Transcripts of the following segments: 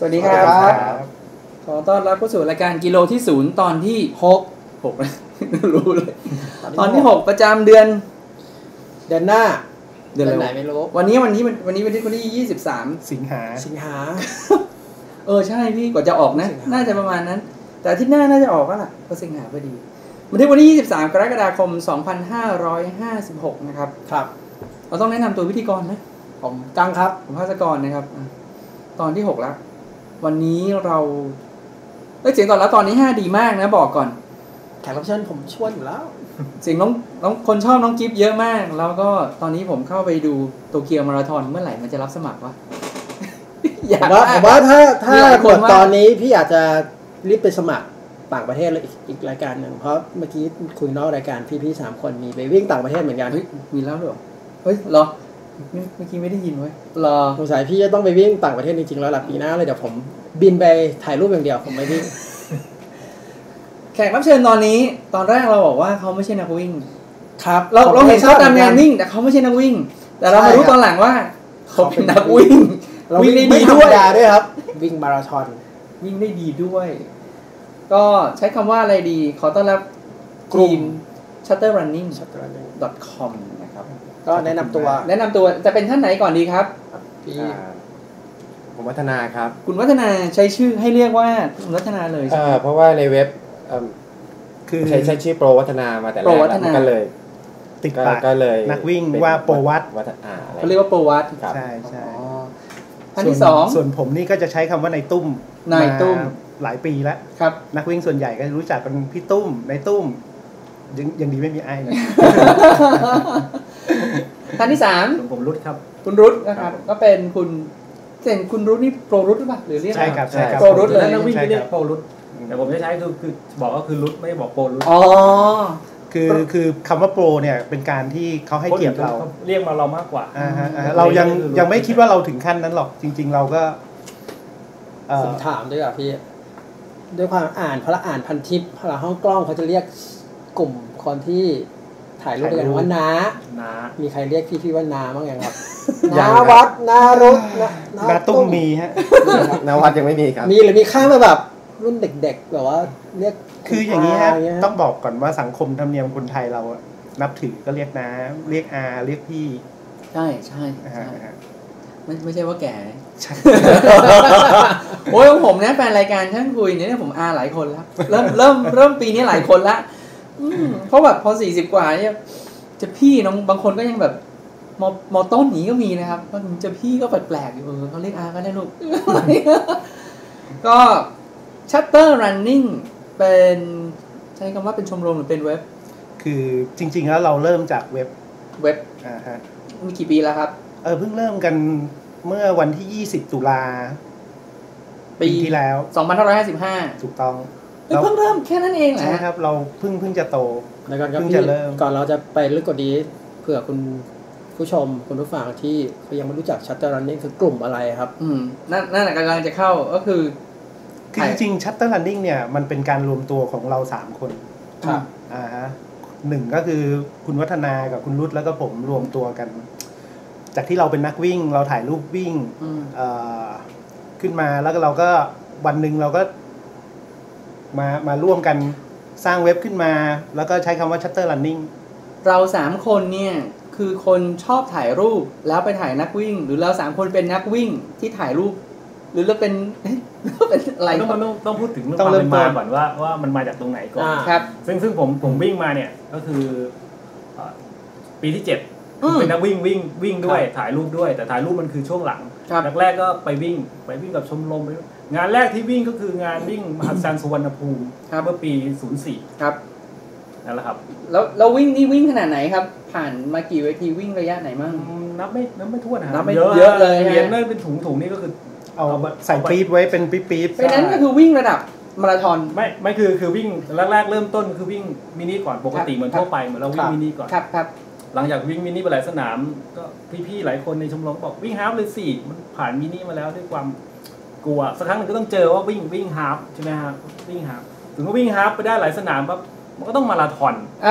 สวัสดีครับขอต้อนรับเข้าสู่รายการกิโลที่0ตอนที่6นะรู้เลยตอนที่6ประจำเดือนหน้าเดือนไหนไม่รู้วันนี้วันที่23สิงหาใช่พี่กว่าจะออกนะน่าจะประมาณนั้นแต่อาทิตย์หน้าน่าจะออกแล้วล่ะก็สิงหาพอดีวันที่23กรกฎาคม2556นะครับครับเราต้องแนะนำตัวพิธีกรนะผมกังครับผมภาสกรนะครับตอนที่6แล้ววันนี้เราเสียงตอนแล้วตอนนี้5ดีมากนะบอกก่อนแขกรับเชิญผมชวนอยู่แล้วเสียงน้องคนชอบน้องกิฟเยอะมากแล้วก็ตอนนี้ผมเข้าไปดูโตเกียวมาราธอนเมื่อไหร่มันจะรับสมัครวะผมว่าถ้าคนตอนนี้พี่อาจจะรีบไปสมัครต่างประเทศเลยอีกรายการหนึ่งเพราะเมื่อกี้คุยนอกรายการพี่ๆ3คนมีไปวิ่งต่างประเทศเหมือนกันมีแล้วเหรอเหรอเมื่อกี้ไม่ได้ยินไว้รอสงสัยพี่จะต้องไปวิ่งต่างประเทศจริงๆแล้วหลังปีหน้าเลยเดี๋ยวผมบินไปถ่ายรูปอย่างเดียวผมไม่วิ่งแขกรับเชิญตอนนี้ตอนแรกเราบอกว่าเขาไม่ใช่นักวิ่งครับเราเห็นเขาทำงานวิ่งแต่เขาไม่ใช่นักวิ่งแต่เรามารู้ตอนหลังว่าเขาเป็นนักวิ่งได้ดีด้วยครับวิ่งมาราธอนวิ่งได้ดีด้วยก็ใช้คำว่าอะไรดีขอต้อนรับทีม shutterrunning.com นะครับก็แนะนำตัวจะเป็นท่านไหนก่อนดีครับผมวัฒนาครับคุณวัฒนาใช้ชื่อให้เรียกว่าคุณวัฒนาเลยใช่ไหมเพราะว่าในเว็บคือใช้ชื่อโปรวัฒนามาแต่แรกก็เลยติดปากก็เลยนักวิ่งว่าโปรวัฒเขาเรียกว่าโปรวัฒใช่ใช่ท่านที่2 ส่วนผมนี่ก็จะใช้คำว่านายตุ้มหลายปีแล้วครับนักวิ่งส่วนใหญ่ก็รู้จักเป็นพี่ตุ้มนายตุ้มยังดีไม่มีไอ้เลยท่านที่3 ผมรุดครับคุณรุดนะครับก็เป็นคุณรุดนี่โปรรุดหรือเปล่าหรือเรียกใช่ครับใช่ครับโปรรุดเลยนักวิ่งเรียกโปรรุดแต่ผมจะใช้คือบอกว่าคือรุดไม่บอกโปรรุดคือคำว่าโปรเนี่ยเป็นการที่เขาให้เกียรติเราเรียกมาเรามากกว่าเรายังไม่คิดว่าเราถึงขั้นนั้นหรอกจริงๆเราก็ผมถามด้วยอ่ะพี่ด้วยความพออ่านพันทิปพอห้องกล้องเขาจะเรียกกลุ่มคนที่ถ่ายรูปกันว่าน้ามีใครเรียกพี่ว่าน้าบ้างยังครับน้าวัดน้ารุดน้าตุ้มมีฮะน้าวัดยังไม่มีครับมีหรือมีข้างมาแบบรุ่นเด็กๆแบบว่าเรียกคืออย่างนี้ฮะต้องบอกก่อนว่าสังคมธรรมเนียมคนไทยเรานับถือก็เรียกน้าเรียกอาเรียกพี่ใช่ไม่ใช่ว่าแก่โอ้ยผมนะแฟนรายการช่างคุยเนี่ยผมอาหลายคนแล้วเริ่มปีนี้หลายคนละเพราะแบบพอ40กว่าเนี่ยจะพี่น้องบางคนก็ยังแบบมอต้นนี้ก็มีนะครับจะพี่ก็แปลกๆอยู่เขาเรียกอาก็ได้ลูกก็ Shutter Running เป็นใช้คำว่าเป็นชมรมหรือเป็นเว็บคือจริงๆแล้วเราเริ่มจากเว็บมีกี่ปีแล้วครับเพิ่งเริ่มกันเมื่อวันที่20ตุลาปีที่แล้ว 2555 ถูกต้องเพิ่งเริ่มแค่นั้นเองเหรอใช่ครับเราเพิ่งจะโตเพิ่งจะเริ่มก่อนเราจะไปลึกกว่านี้เผื่อคุณผู้ชมคุณผู้ฟังที่เขายังไม่รู้จัก Shutter Running คือกลุ่มอะไรครับนั่นกำลังจะเข้าก็คือจริงๆ Shutter Running เนี่ยมันเป็นการรวมตัวของเรา3คนครับหนึ่งก็คือคุณวัฒนากับคุณรุตแล้วก็ผมรวมตัวกันจากที่เราเป็นนักวิ่งเราถ่ายรูปวิ่งขึ้นมาแล้วก็เราก็วันหนึ่งเราก็มาร่วมกันสร้างเว็บขึ้นมาแล้วก็ใช้คำว่า Shutter Running เรา3คนเนี่ยคือคนชอบถ่ายรูปแล้วไปถ่ายนักวิ่งหรือเรา3คนเป็นนักวิ่งที่ถ่ายรูปหรือเราเป็นอะไรต้องพูดถึงเรื่องความเป็นมาก่อนว่ามันมาจากตรงไหนก่อนครับซึ่งผมวิ่งมาเนี่ยก็คือปีที่7เป็นนักวิ่งด้วยถ่ายรูปด้วยแต่ถ่ายรูปมันคือช่วงหลังแรกก็ไปวิ่งกับชมรมงานแรกที่วิ่งก็คืองานวิ่งมหาวิทยาลัยสุวรรณภูมิเมื่อปี04 ครับนั่นแหละครับแล้ววิ่งขนาดไหนครับผ่านมากี่เวทีวิ่งระยะไหนมั่งนับไม่ถ้วนนะครับเยอะเลยเหรียญนั่นเป็นถุงนี่ก็คือเอาใส่ปี๊บไว้เป็นปี๊บเพราะนั้นก็คือวิ่งระดับมาราธอนไม่คือวิ่งแรกเริ่มต้นคือวิ่งมินิก่อนปกติเหมือนทั่วไปเหมือนเราวิ่งมินิก่อนครับหลังจากวิ่งมินิไปหลายสนามก็พี่ๆหลายคนในชมรมบอกวิ่งฮาล์ฟเลยสิมันผ่านมินิมาแล้วด้วยความกลัวสักครั้งหนึ่งก็ต้องเจอว่าวิ่งฮาล์ฟใช่ไหมฮะวิ่งฮาล์ฟถึงว่าวิ่งฮาล์ฟไปได้หลายสนามปั๊บมันก็ต้องมาราธอน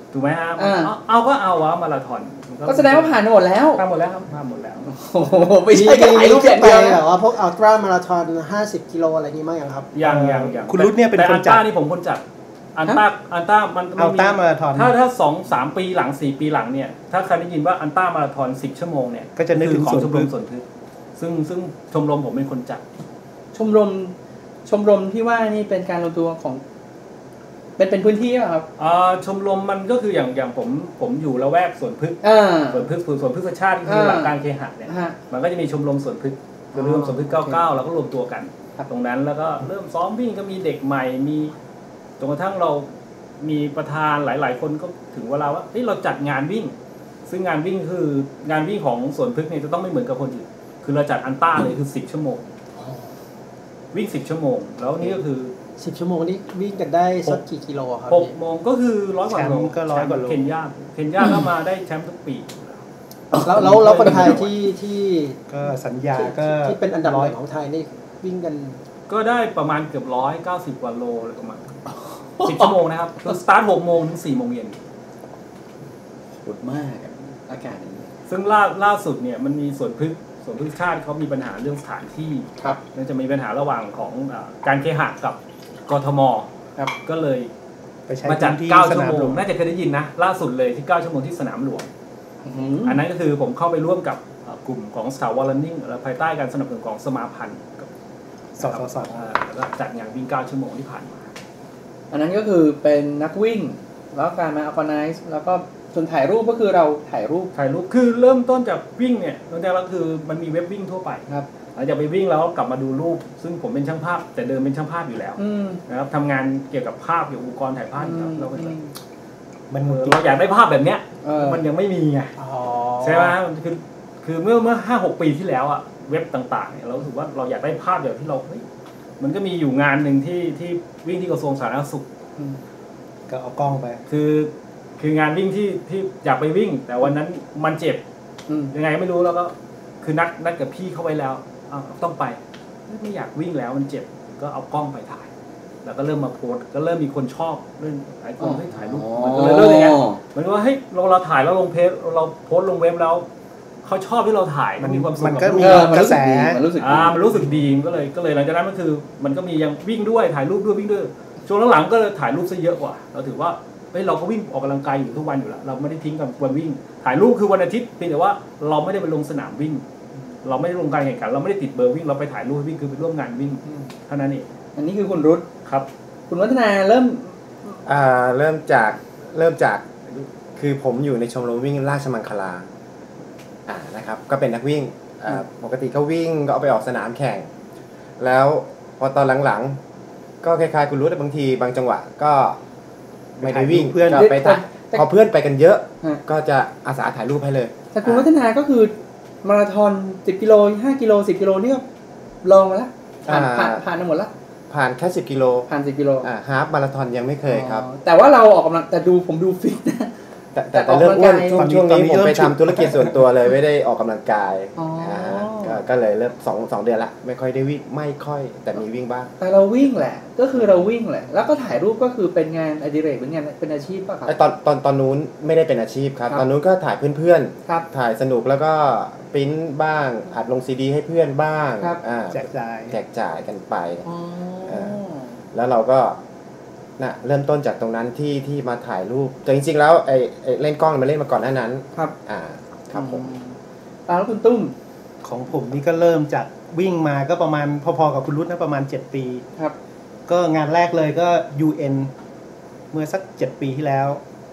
ถูกไหมฮะเอาก็เอาวะมาราธอนก็แสดงว่าผ่านหมดแล้วผ่านหมดแล้วครับผ่านหมดแล้วโอ้โหไม่ใช่แค่ถ่ายรูปอย่างเดียวแบบว่าพวกอัลตร้ามาราธอน50 กิโลอะไรนี้มั้งยังครับยังคุณรุ่นเนี่ยเป็นคนจัดนี่ผมคนจัดอันต้ามันอัลต้ามาราธอนถ้า2-3 ปีหลัง4 ปีหลังเนี่ยถ้าใครได้ยินว่าอัลต้ามาราธอน10 ชั่วโมงเนี่ยก็จะนึกถึงของชมรมสวนพฤกษ์ซึ่งชมรมผมเป็นคนจัดชมรมที่ว่านี่เป็นการรวมตัวของเป็นพื้นที่ป่ะครับชมรมมันก็คืออย่างผมอยู่ละแวกสวนพฤกษ์สวนพฤกษ์ชาติคือหลักการเคหะเนี่ยมันก็จะมีชมรมสวนพฤกษ์รวมสวนพฤกษ์99แล้วก็รวมตัวกันตรงนั้นแล้วก็เริ่มซ้อมวิ่งก็มีเด็กใหม่มีจนกระทั่งเรามีประธานหลายๆคนก็ถึงเวลาว่าเราจัดงานวิ่งซึ่งงานวิ่งคืองานวิ่งของสวนพฤกษ์เนี่ยจะต้องไม่เหมือนกับคนอื่นคือเราจัดอันต้าเลยคือ10 ชั่วโมงวิ่ง10 ชั่วโมงแล้วนี่ก็คือ 10 ชั่วโมงนี่วิ่งกันได้สักกี่กิโลครับ 6 โมงก็คือ100 กว่าโลก็100 กว่าโลเคนยาเข้ามาได้แชมป์ทุกปีแล้วคนไทยที่ก็สัญญาก็ที่เป็นอันดับ1ของไทยนี่วิ่งกันก็ได้ประมาณเกือบ190 กว่าโลอะไรประมาณ10 ชั่วโมงนะครับสตาร์ท6 โมงถึง4 โมงเย็นโหดมากอากาศนี้ซึ่งล่าสุดเนี่ยมันมีสวนพฤกษ์ชาติเขามีปัญหาเรื่องสถานที่ครับมันจะมีปัญหาระหว่างของการเคหะกับกทมครับก็เลยมาจัด9 ชั่วโมงน่าจะเคยได้ยินนะล่าสุดเลยที่9 ชั่วโมงที่สนามหลวงอันนั้นก็คือผมเข้าไปร่วมกับกลุ่มของสตาร์วอลเลนนิ่งภายใต้การสนับสนุนของสมาพันธ์กับสสแล้วก็จัดงานวิ่ง9 ชั่วโมงที่ผ่านมาอันนั้นก็คือเป็นนักวิ่งแล้วการมาออร์แกไนซ์แล้วก็ส่วนถ่ายรูปก็คือเราถ่ายรูปคือเริ่มต้นจากวิ่งเนี่ยตอนแรกก็คือมันมีเว็บวิ่งทั่วไปครับหลังจากไปวิ่งแล้วกลับมาดูรูปซึ่งผมเป็นช่างภาพแต่เดิมเป็นช่างภาพอยู่แล้วนะครับทำงานเกี่ยวกับภาพเกี่ยวกับอุปกรณ์ถ่ายภาพครับเราเราอยากได้ภาพแบบเนี้ยมันยังไม่มีไงใช่ไหมคือเมื่อ 5-6 ปีที่แล้วอ่ะเว็บต่างๆเนี่ยเรารู้สึกว่าเราอยากได้ภาพแบบที่เรามันก็มีอยู่งานหนึ่งที่วิ่งที่กระทรวงสาธารณสุขก็เอากล้องไปคืองานวิ่งที่อยากไปวิ่งแต่วันนั้นมันเจ็บยังไงไม่รู้แล้วก็คือนัดกับพี่เข้าไปแล้วต้องไปไม่อยากวิ่งแล้วมันเจ็บก็เอากล้องไปถ่ายแล้วก็เริ่มมาโพสก็เริ่มมีคนชอบเรื่องหลายคนให้ถ่ายรูปมันก็เลยเริ่มอย่างเงี้ยมันก็ว่าเฮ้ยเราถ่ายแล้วลงเพจเราโพสลงเว็บแล้วเขาชอบที่เราถ่ายมันมีความสุขมันก็มีกระแสมันรู้สึกดีก็เลยหลังจากนั้นมันก็มียังวิ่งด้วยถ่ายรูปด้วยวิ่งด้วยช่วงหลังๆก็เลยถ่ายรูปซะเยอะกว่าเราถือว่าเราก็วิ่งออกกำลังกายอยู่ทุกวันอยู่แล้วเราไม่ได้ทิ้งกับวันวิ่งถ่ายรูปคือวันอาทิตย์เพียงแต่ว่าเราไม่ได้ไปลงสนามวิ่งเราไม่ได้ลงการแข่งขันเราไม่ได้ติดเบอร์วิ่งเราไปถ่ายรูปวิ่งคือไปร่วมงานวิ่งเท่านั้นเองอันนี้คือคุณรุตครับคุณวัฒนาเริ่มจากคือผมอยู่ในชมรมวิ่งราชมังคลานะครับก็เป็นนักวิ่งปกติก็วิ่งก็เอาไปออกสนามแข่งแล้วพอตอนหลังๆก็คล้ายๆคุณรุตบางทีบางจังหวะก็ไม่ได้วิ่งเพื่อนไปถ่ายพอเพื่อนไปกันเยอะก็จะอาสาถ่ายรูปให้เลยแต่คุณวัฒนาก็คือมาราธอน10 กิโล5 กิโล10 กิโลนี่ก็ลองมาแล้วผ่านมาหมดแล้วผ่านแค่10 กิโลผ่าน10 กิโลฮาล์ฟมาราธอนยังไม่เคยครับแต่ว่าเราออกกำลังแต่ดูผมดูฟิตนะแต่เรื่องอ้วนช่วงนี้ผมไปทำธุรกิจส่วนตัวเลยไม่ได้ออกกำลังกายก็เลยเริ่ม2 เดือนละไม่ค่อยได้วิ่งไม่ค่อยแต่มีวิ่งบ้างแต่เราวิ่งแหละก็คือเราวิ่งแหละแล้วก็ถ่ายรูปก็คือเป็นงานอดิเรกเป็นงานเป็นอาชีพป่ะครับตอนนู้นไม่ได้เป็นอาชีพครับตอนนู้นก็ถ่ายเพื่อนๆถ่ายสนุกแล้วก็ปริ้นบ้างอัดลงซีดีให้เพื่อนบ้างแจกจ่ายกันไปแล้วเราก็เริ่มต้นจากตรงนั้นที่มาถ่ายรูปแต่จริงๆแล้วไอ้เล่นกล้องมันเล่นมาก่อนหน้านั้นครับครับผมแล้วคุณตุ้มของผมนี่ก็เริ่มจากวิ่งมาก็ประมาณพอๆกับคุณรุตนะประมาณ7 ปีครับก็งานแรกเลยก็ UN เมื่อสัก7 ปีที่แล้ว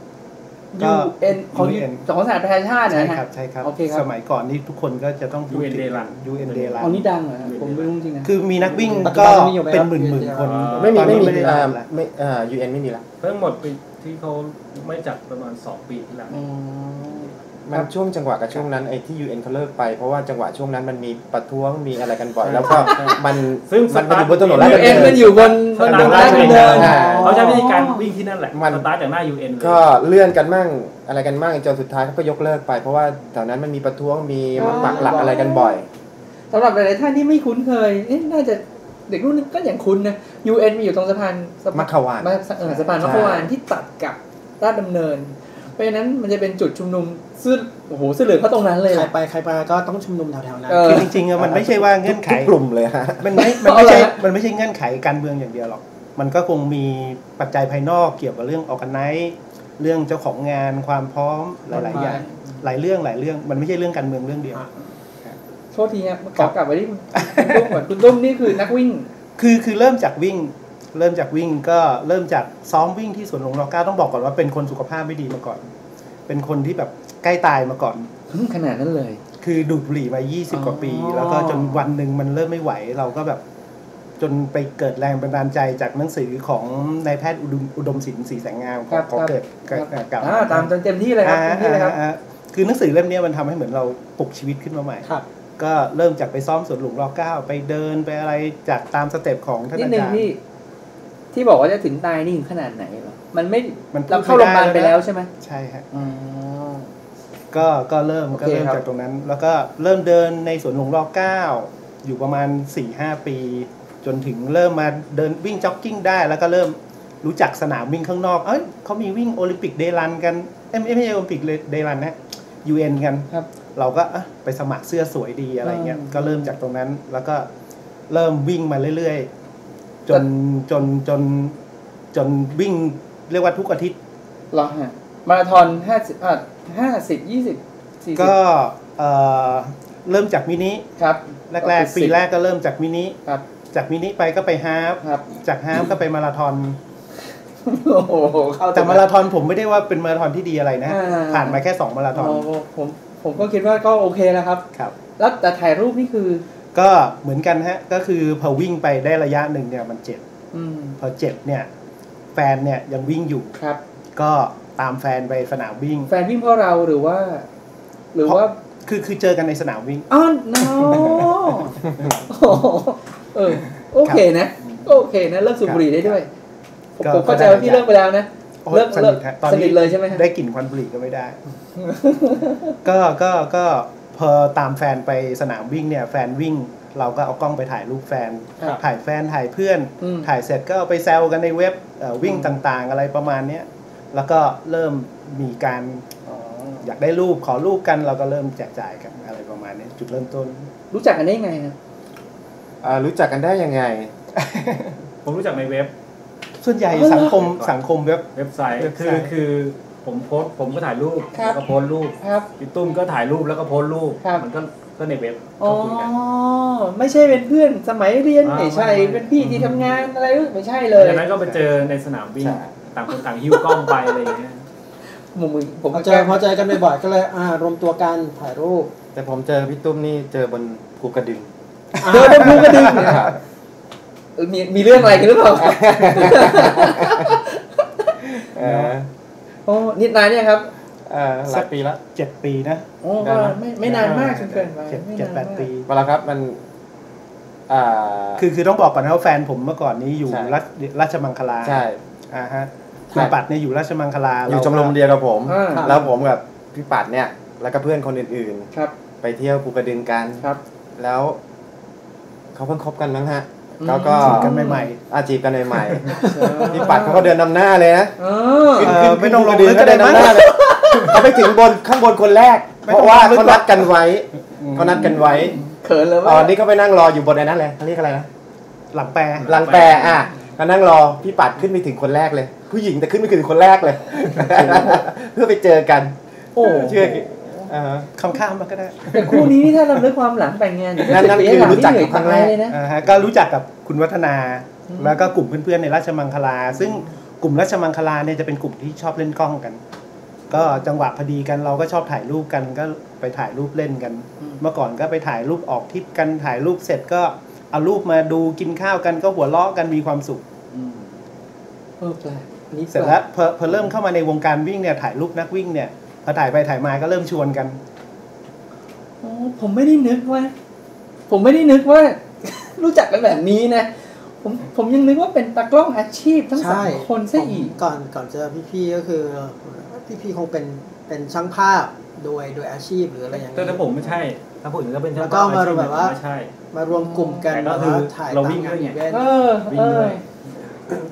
UN ของสหประชาชาตินะใช่ครับสมัยก่อนนี่ทุกคนก็จะต้องพูดถึง UN Day อันนี้ดังเหรอผมไม่รู้จริงนะคือมีนักวิ่งก็เป็นหมื่นคนไม่มีUN ไม่มีละเพิ่งหมดปีที่เขาไม่จัดประมาณ2 ปีที่แล้วมันช่วงจังหวะกับช่วงนั้นไอ้ที่ UN เขาเลิกไปเพราะว่าจังหวะช่วงนั้นมันมีประท้วงมีอะไรกันบ่อยแล้วก็มันอยู่บนถนนแล้วมันอยู่บนราชดำเนินเขาใช้วิธีการวิ่งที่นั่นแหละสตาร์ทจากหน้า UN ก็เลื่อนกันมั่งอะไรกันมั่งจนสุดท้ายเขาก็ยกเลิกไปเพราะว่าแถวนั้นมันมีประท้วงมีปักหลักอะไรกันบ่อยสำหรับหลายๆท่านที่ไม่คุ้นเคยน่าจะเด็กรุ่นนึงก็อย่างคุ้นนะ UN มีอยู่ตรงสะพานมัคควานสะพานมัคควานที่ตัดกับราชดำเนินเพราะฉะนั้นมันจะเป็นจุดชุมนุมซึ่งโอ้โหเสื้อเหลืองเขาตรงนั้นเลยใครไปก็ต้องชุมนุมแถวๆนั้นคือจริงๆมันไม่ใช่ว่าเงื่อนไขกลุ่มเลยฮะมันไม่ใช่เงื่อนไขการเมืองอย่างเดียวหรอกมันก็คงมีปัจจัยภายนอกเกี่ยวกับเรื่องออร์แกไนซ์เรื่องเจ้าของงานความพร้อมหลายๆอย่างหลายเรื่องมันไม่ใช่เรื่องการเมืองเรื่องเดียวโทษทีครับขอกลับไปที่คุณตุ้มก่อนคุณตุ้มนี่คือนักวิ่งคือเริ่มจากวิ่งก็เริ่มจากซ้อมวิ่งที่สวนหลวงร.9ต้องบอกก่อนว่าเป็นคนสุขภาพไม่ดีมาก่อนเป็นคนที่แบบใกล้ตายมาก่อนขนาดนั้นเลยคือดูดบุหรี่มา20กว่าปีแล้วก็จนวันนึงมันเริ่มไม่ไหวเราก็แบบจนไปเกิดแรงบันดาลใจจากหนังสือของนายแพทย์อุดมศิลป์ศรีแสงงามขอเกิดกับตามเต็มที่เลยครับนี่เลยครับคือหนังสือเล่มนี้มันทำให้เหมือนเราปลุกชีวิตขึ้นมาใหม่ก็เริ่มจากไปซ้อมสวนหลวงร.9ไปเดินไปอะไรจากตามสเต็ปของท่านอาจารย์ที่บอกว่าจะถึงตายนี่ขนาดไหนหรอมันเราเข้าโรงพยาบาลไปแล้วใช่ไหมใช่ครับก็เริ่มจากตรงนั้นแล้วก็เริ่มเดินในสวนหลวงร.9อยู่ประมาณ 4-5 ปีจนถึงเริ่มมาเดินวิ่งจ็อกกิ้งได้แล้วก็เริ่มรู้จักสนามวิ่งข้างนอกเขามีวิ่งโอลิมปิกเดย์รันกันไม่ใช่โอลิมปิกเดย์รันนะ UN กันเราก็ไปสมัครเสื้อสวยดีอะไรเงี้ยก็เริ่มจากตรงนั้นแล้วก็เริ่มวิ่งมาเรื่อยๆจนวิ่งเรียกว่าทุกอาทิตย์หรอฮะมาราธอน50 20 40 ก็เริ่มจากมินิครับแรกปีแรกก็เริ่มจากมินิครับจากมินิไปก็ไปฮาล์ฟจากฮาล์ฟก็ไปมาราธอนแต่มาราธอนผมไม่ได้ว่าเป็นมาราธอนที่ดีอะไรนะผ่านมาแค่2มาราธอนผมก็คิดว่าก็โอเคแล้วครับแล้วแต่ถ่ายรูปนี่คือก็เหมือนกันฮะก็คือพอวิ่งไปได้ระยะหนึ่งเนี่ยมันเจ็บพอเจ็บเนี่ยแฟนเนี่ยยังวิ่งอยู่ครับก็ตามแฟนไปสนามวิ่งแฟนวิ่งเพราะเราหรือว่าคือเจอกันในสนามวิ่ง no โอเคนะโอเคนะเลิกสูบบุหรี่ได้ด้วยผมเข้าใจว่าพี่เลิกไปแล้วนะเลิกสนิทเลยใช่ไหมได้กลิ่นควันบุหรี่ก็ไม่ได้ก็พอตามแฟนไปสนามวิ่งเนี่ยแฟนวิ่งเราก็เอากล้องไปถ่ายรูปแฟนถ่ายแฟนถ่ายเพื่อนถ่ายเสร็จก็เอาไปแซวกันในเว็บวิ่งต่างๆอะไรประมาณนี้แล้วก็เริ่มมีการอยากได้รูปขอรูปกันเราก็เริ่มแจกจ่ายกันอะไรประมาณนี้จุดเริ่มต้นรู้จักกันได้ยังไงครับรู้จักกันได้ยังไงผมรู้จักในเว็บส่วนใหญ่สังคมเว็บไซต์คือผมก็ถ่ายรูปแล้วก็โพสรูปพี่ตุ้มก็ถ่ายรูปแล้วก็โพสรูปมันก็ในเว็บก็คุยกันไม่ใช่เป็นเพื่อนสมัยเรียนไม่ใช่เป็นพี่ที่ทำงานอะไรไม่ใช่เลยจากนั้นก็ไปเจอในสนามวิ่งต่างคนต่างหิ้วกล้องไปอะไรอย่างเงี้ยผมพอเจอกันบ่อยๆก็เลยรวมตัวกันถ่ายรูปแต่ผมเจอพี่ตุ้มนี่เจอบนภูกระดึงเจอบนภูกระดึงมีเรื่องอะไรกันหรือเปล่าโอ้นิดนานเนี่ยครับหลายปีแล้ว 7 ปีนะโอ้ไม่นานมากจนเกินไป 7-8 ปีเวลาครับมันคือต้องบอกก่อนนะว่าแฟนผมเมื่อก่อนนี้อยู่ราชมังคลาใช่ฮะคุณปัดเนี่ยอยู่ราชมังคลาอยู่ชมรมเดียวกับผมแล้วผมกับพี่ปัดเนี่ยแล้วก็เพื่อนคนอื่นๆไปเที่ยวภูกระดึงกันแล้วเขาเพิ่งคบกันมั้งฮะก็จีบกันใหม่ๆจีบกันใหม่ๆพี่ปัดเขาเดินนำหน้าเลยนะไม่ต้องลงเลยก็เดินนำหน้าเลยเขาไปถึงข้างบนคนแรกเพราะว่าเขานัดกันไว้เขินเลยว่านี่เขาไปนั่งรออยู่บนไอ้นั่นเลยเขาเรียกอะไรนะหลังแปรเขานั่งรอพี่ปัดขึ้นไปถึงคนแรกเลยผู้หญิงแต่ขึ้นไปถึงคนแรกเลยเพื่อไปเจอกันเชื่อข้ามมาก็ได้แต่คู่นี้ถ้าเราเลือกความหลังแต่งงานนั่นคือรู้จักครั้งแรกเลยนะก็รู้จักกับคุณวัฒนาแล้วก็กลุ่มเพื่อนๆในราชมังคลาซึ่งกลุ่มราชมังคลาเนี่ยจะเป็นกลุ่มที่ชอบเล่นกล้องกันก็จังหวะพอดีกันเราก็ชอบถ่ายรูปกันก็ไปถ่ายรูปเล่นกันเมื่อก่อนก็ไปถ่ายรูปออกทริปกันถ่ายรูปเสร็จก็เอารูปมาดูกินข้าวกันก็หัวเราะกันมีความสุขเสร็จแล้วพอเริ่มเข้ามาในวงการวิ่งเนี่ยถ่ายรูปนักวิ่งเนี่ยพอถ่ายไปถ่ายมาก็เริ่มชวนกันผมไม่ได้นึกว่ารู้จักกันแบบนี้นะผมยังนึกว่าเป็นตากล้องอาชีพทั้ง3คนซะอีกก่อนเจอพี่ๆก็คือพี่ๆคงเป็นช่างภาพโดยอาชีพหรืออะไรอย่างเงี้ยแต่ผมไม่ใช่ถ้าผมก็เป็นช่างภาพแล้วก็มาแบบว่ามารวมกลุ่มกันก็คือเราวิ่งด้วยไงวิ่งด้วย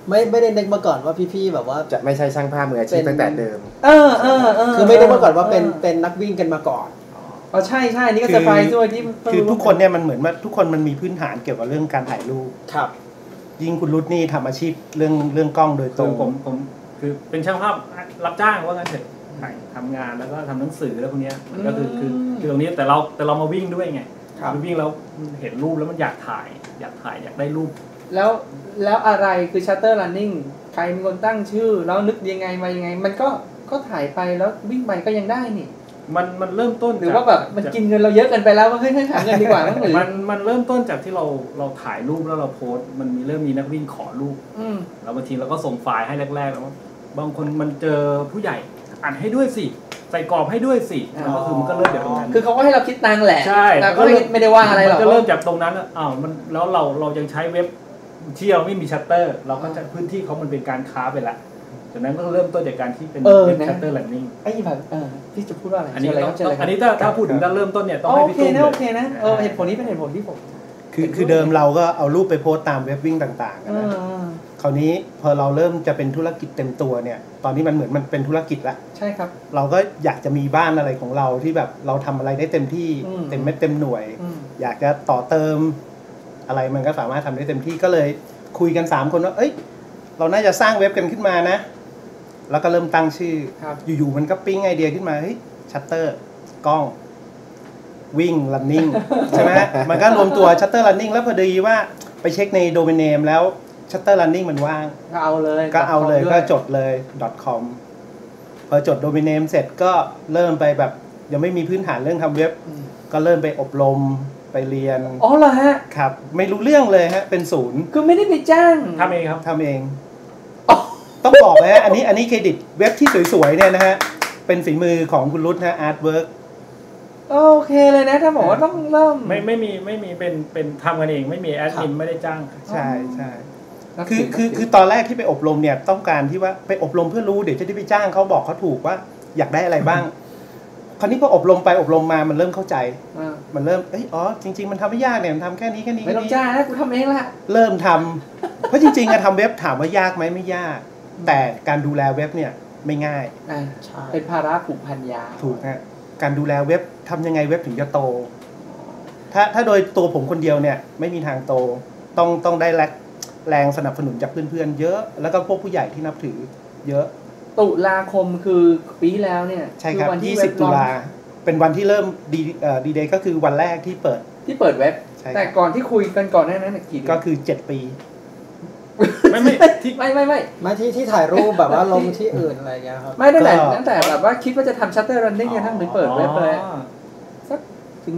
ไม่ได้นึกมาก่อนว่าพี่ๆแบบว่าจะไม่ใช่ช่างภาพมืออาชีพตั้งแต่เดิมคือไม่รู้มาก่อนว่าเป็นนักวิ่งกันมาก่อนอ๋อใช่นี่ก็เซอร์ไพรส์ด้วยที่คือทุกคนเนี่ยมันเหมือนว่าทุกคนมันมีพื้นฐานเกี่ยวกับเรื่องการถ่ายรูปครับยิ่งคุณรุตนี่ทำอาชีพเรื่องกล้องโดยตรงผมคือเป็นช่างภาพรับจ้างว่างั้นเถอะทำงานแล้วก็ทำหนังสือแล้วพวกนี้มันก็คือตรงนี้แต่เรามาวิ่งด้วยไงวิ่งแล้วเห็นรูปแล้วมันอยากถ่ายอยากได้รูปแล้วอะไรคือชัตเตอร์รันนิ่งใครเป็นคนตั้งชื่อแล้วนึกยังไงมายังไงมันก็ถ่ายไปแล้ววิ่งไปก็ยังได้นี่มันเริ่มต้นหรือว่าแบบมันกินเงินเราเยอะเกินไปแล้วว่าเฮ้ยหาเงินดีกว่าหรือมันเริ่มต้นจากที่เราถ่ายรูปแล้วเราโพสมันเริ่มมีนักวิ่งขอรูปแล้วบางทีเราก็ส่งไฟล์ให้แรกๆแล้วบางคนมันเจอผู้ใหญ่อัดให้ด้วยสิใส่กรอบให้ด้วยสิก็คือมันก็เริ่มจากตรงนั้นคือเขาก็ให้เราคิดตังค์แหละใช่แต่ก็ไม่ได้ว่าอะไรหรอกก็เริ่มจากตรงนั้นมันแล้วเรายังใช้เว็บที่เราไม่มีชัตเตอร์เราก็จะพื้นที่เขามันเป็นการค้าไปละจากนั้นก็เริ่มต้นจากการที่เป็นชัตเตอร์แลนดิ้งไอ้แบบพี่จะพูดว่าอะไรอันนี้ถ้าพูดถึงด้านเริ่มต้นเนี่ยต้องให้พี่ตุ้มโอเคนะเหตุผลนี้เป็นเหตุผลที่ผมคือเดิมเราก็เอารูปไปโพสตามเว็บวิ่งต่างๆนะคราวนี้พอเราเริ่มจะเป็นธุรกิจเต็มตัวเนี่ยตอนนี้มันเหมือนมันเป็นธุรกิจละใช่ครับเราก็อยากจะมีบ้านอะไรของเราที่แบบเราทำอะไรได้เต็มที่เต็มเม็ดเต็มหน่วยอยากจะต่อเติมอะไรมันก็สามารถทำได้เต็มที่ก็เลยคุยกัน3คนว่าเอ้ยเราน่าจะสร้างเว็บกันขึ้นมานะแล้วก็เริ่มตั้งชื่ออยู่ๆมันก็ปิ๊งไอเดียขึ้นมาเฮ้ยชัตเตอร์กล้องวิ่ง running ใช่ไหมมันก็รวมตัว Shutter Running แล้วพอดีว่าไปเช็คในโดเมนเนมแล้ว Shutter Running มันว่างก็เอาเลยก็จดเลย .com พอจดโดเมนเนมเสร็จก็เริ่มไปแบบยังไม่มีพื้นฐานเรื่องทำเว็บก็เริ่มไปอบรมไปเรียนอ๋อเหรอฮะครับไม่รู้เรื่องเลยฮะเป็นศูนย์คือไม่ได้ไปจ้างทำเองครับทำเองต้องบอกนะฮะอันนี้เครดิตเว็บที่สวยๆเนี่ยนะฮะเป็นฝีมือของคุณรุตนะอาร์ตเวิร์กโอเคเลยนะถ้าบอกว่าต้องเริ่มไม่มีเป็นทำกันเองไม่มีแอดมินไม่ได้จ้างใช่คือตอนแรกที่ไปอบรมเนี่ยต้องการที่ว่าไปอบรมเพื่อรู้เดี๋ยวจะได้ไปจ้างเขาบอกเขาถูกว่าอยากได้อะไรบ้างคราวนี้พออบรมไปอบรมมามันเริ่มเข้าใจมันเริ่มจริงๆมันทำไม่ยากเนี่ยมันทำแค่นี้ไม่ต้องจ้างนะกูทำเองละเริ่มทำเพราะจริงๆทำเว็บถามว่ายากไหมไม่ยากแต่การดูแลเว็บเนี่ยไม่ง่ายเป็นภาระผูกพันยาถูกฮะการดูแลเว็บทำยังไงเว็บถึงจะโตถ้าโดยตัวผมคนเดียวเนี่ยไม่มีทางโตต้องได้แรงสนับสนุนจากเพื่อนๆเยอะแล้วก็พวกผู้ใหญ่ที่นับถือเยอะตุลาคมคือปีแล้วเนี่ยใช่ครับ20ตุลาเป็นวันที่เริ่มดีเดย์ก็คือวันแรกที่เปิดเว็บแต่ก่อนที่คุยกันก่อนหน้านั้นกี่ก็คือ7ปีไม่ที่ถ่ายรูปแบบว่าลงที่อื่นอะไรอย่างเงี้ยครับไม่ตั้งแต่แบบว่าคิดว่าจะทำชัตเตอร์รันนิ่งยังทั้งถึงเปิดเว็บเลยสักถึง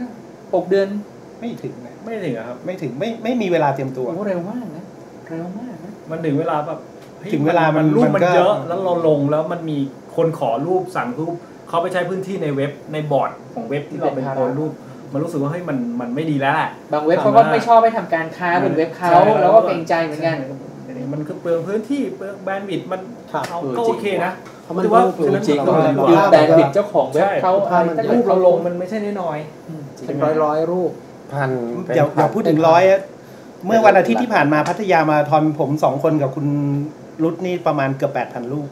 6 เดือนไม่ถึงครับไม่ถึงไม่มีเวลาเตรียมตัวเร็วมากนะมันถึงเวลาแบบถึงเวลามันรูปมันเยอะแล้วเราลงแล้วมันมีคนขอรูปสั่งรูปเขาไปใช้พื้นที่ในเว็บในบอร์ดของเว็บที่เราเป็นโพสรูปมันรู้สึกว่าเฮ้ยมันไม่ดีแล้วแหละบางเว็บเขาก็ไม่ชอบให้ทำการค้าบนเว็บเขาแล้วก็เกรงใจเหมือนกันมันคือเปลืองพื้นที่เปลืองแบนด์วิดต์มันก็โอเคนะเพราะมันว่าจริงแบนด์วิดต์เจ้าของเว็บเขารูปเราลงมันไม่ใช่น้อยเป็นร้อยรูปพันอย่าพูดถึงร้อยเมื่อวันอาทิตย์ที่ผ่านมาพัทยามาทอนผม2คนกับคุณรุตนี่ประมาณเกือบ 8,000 รูป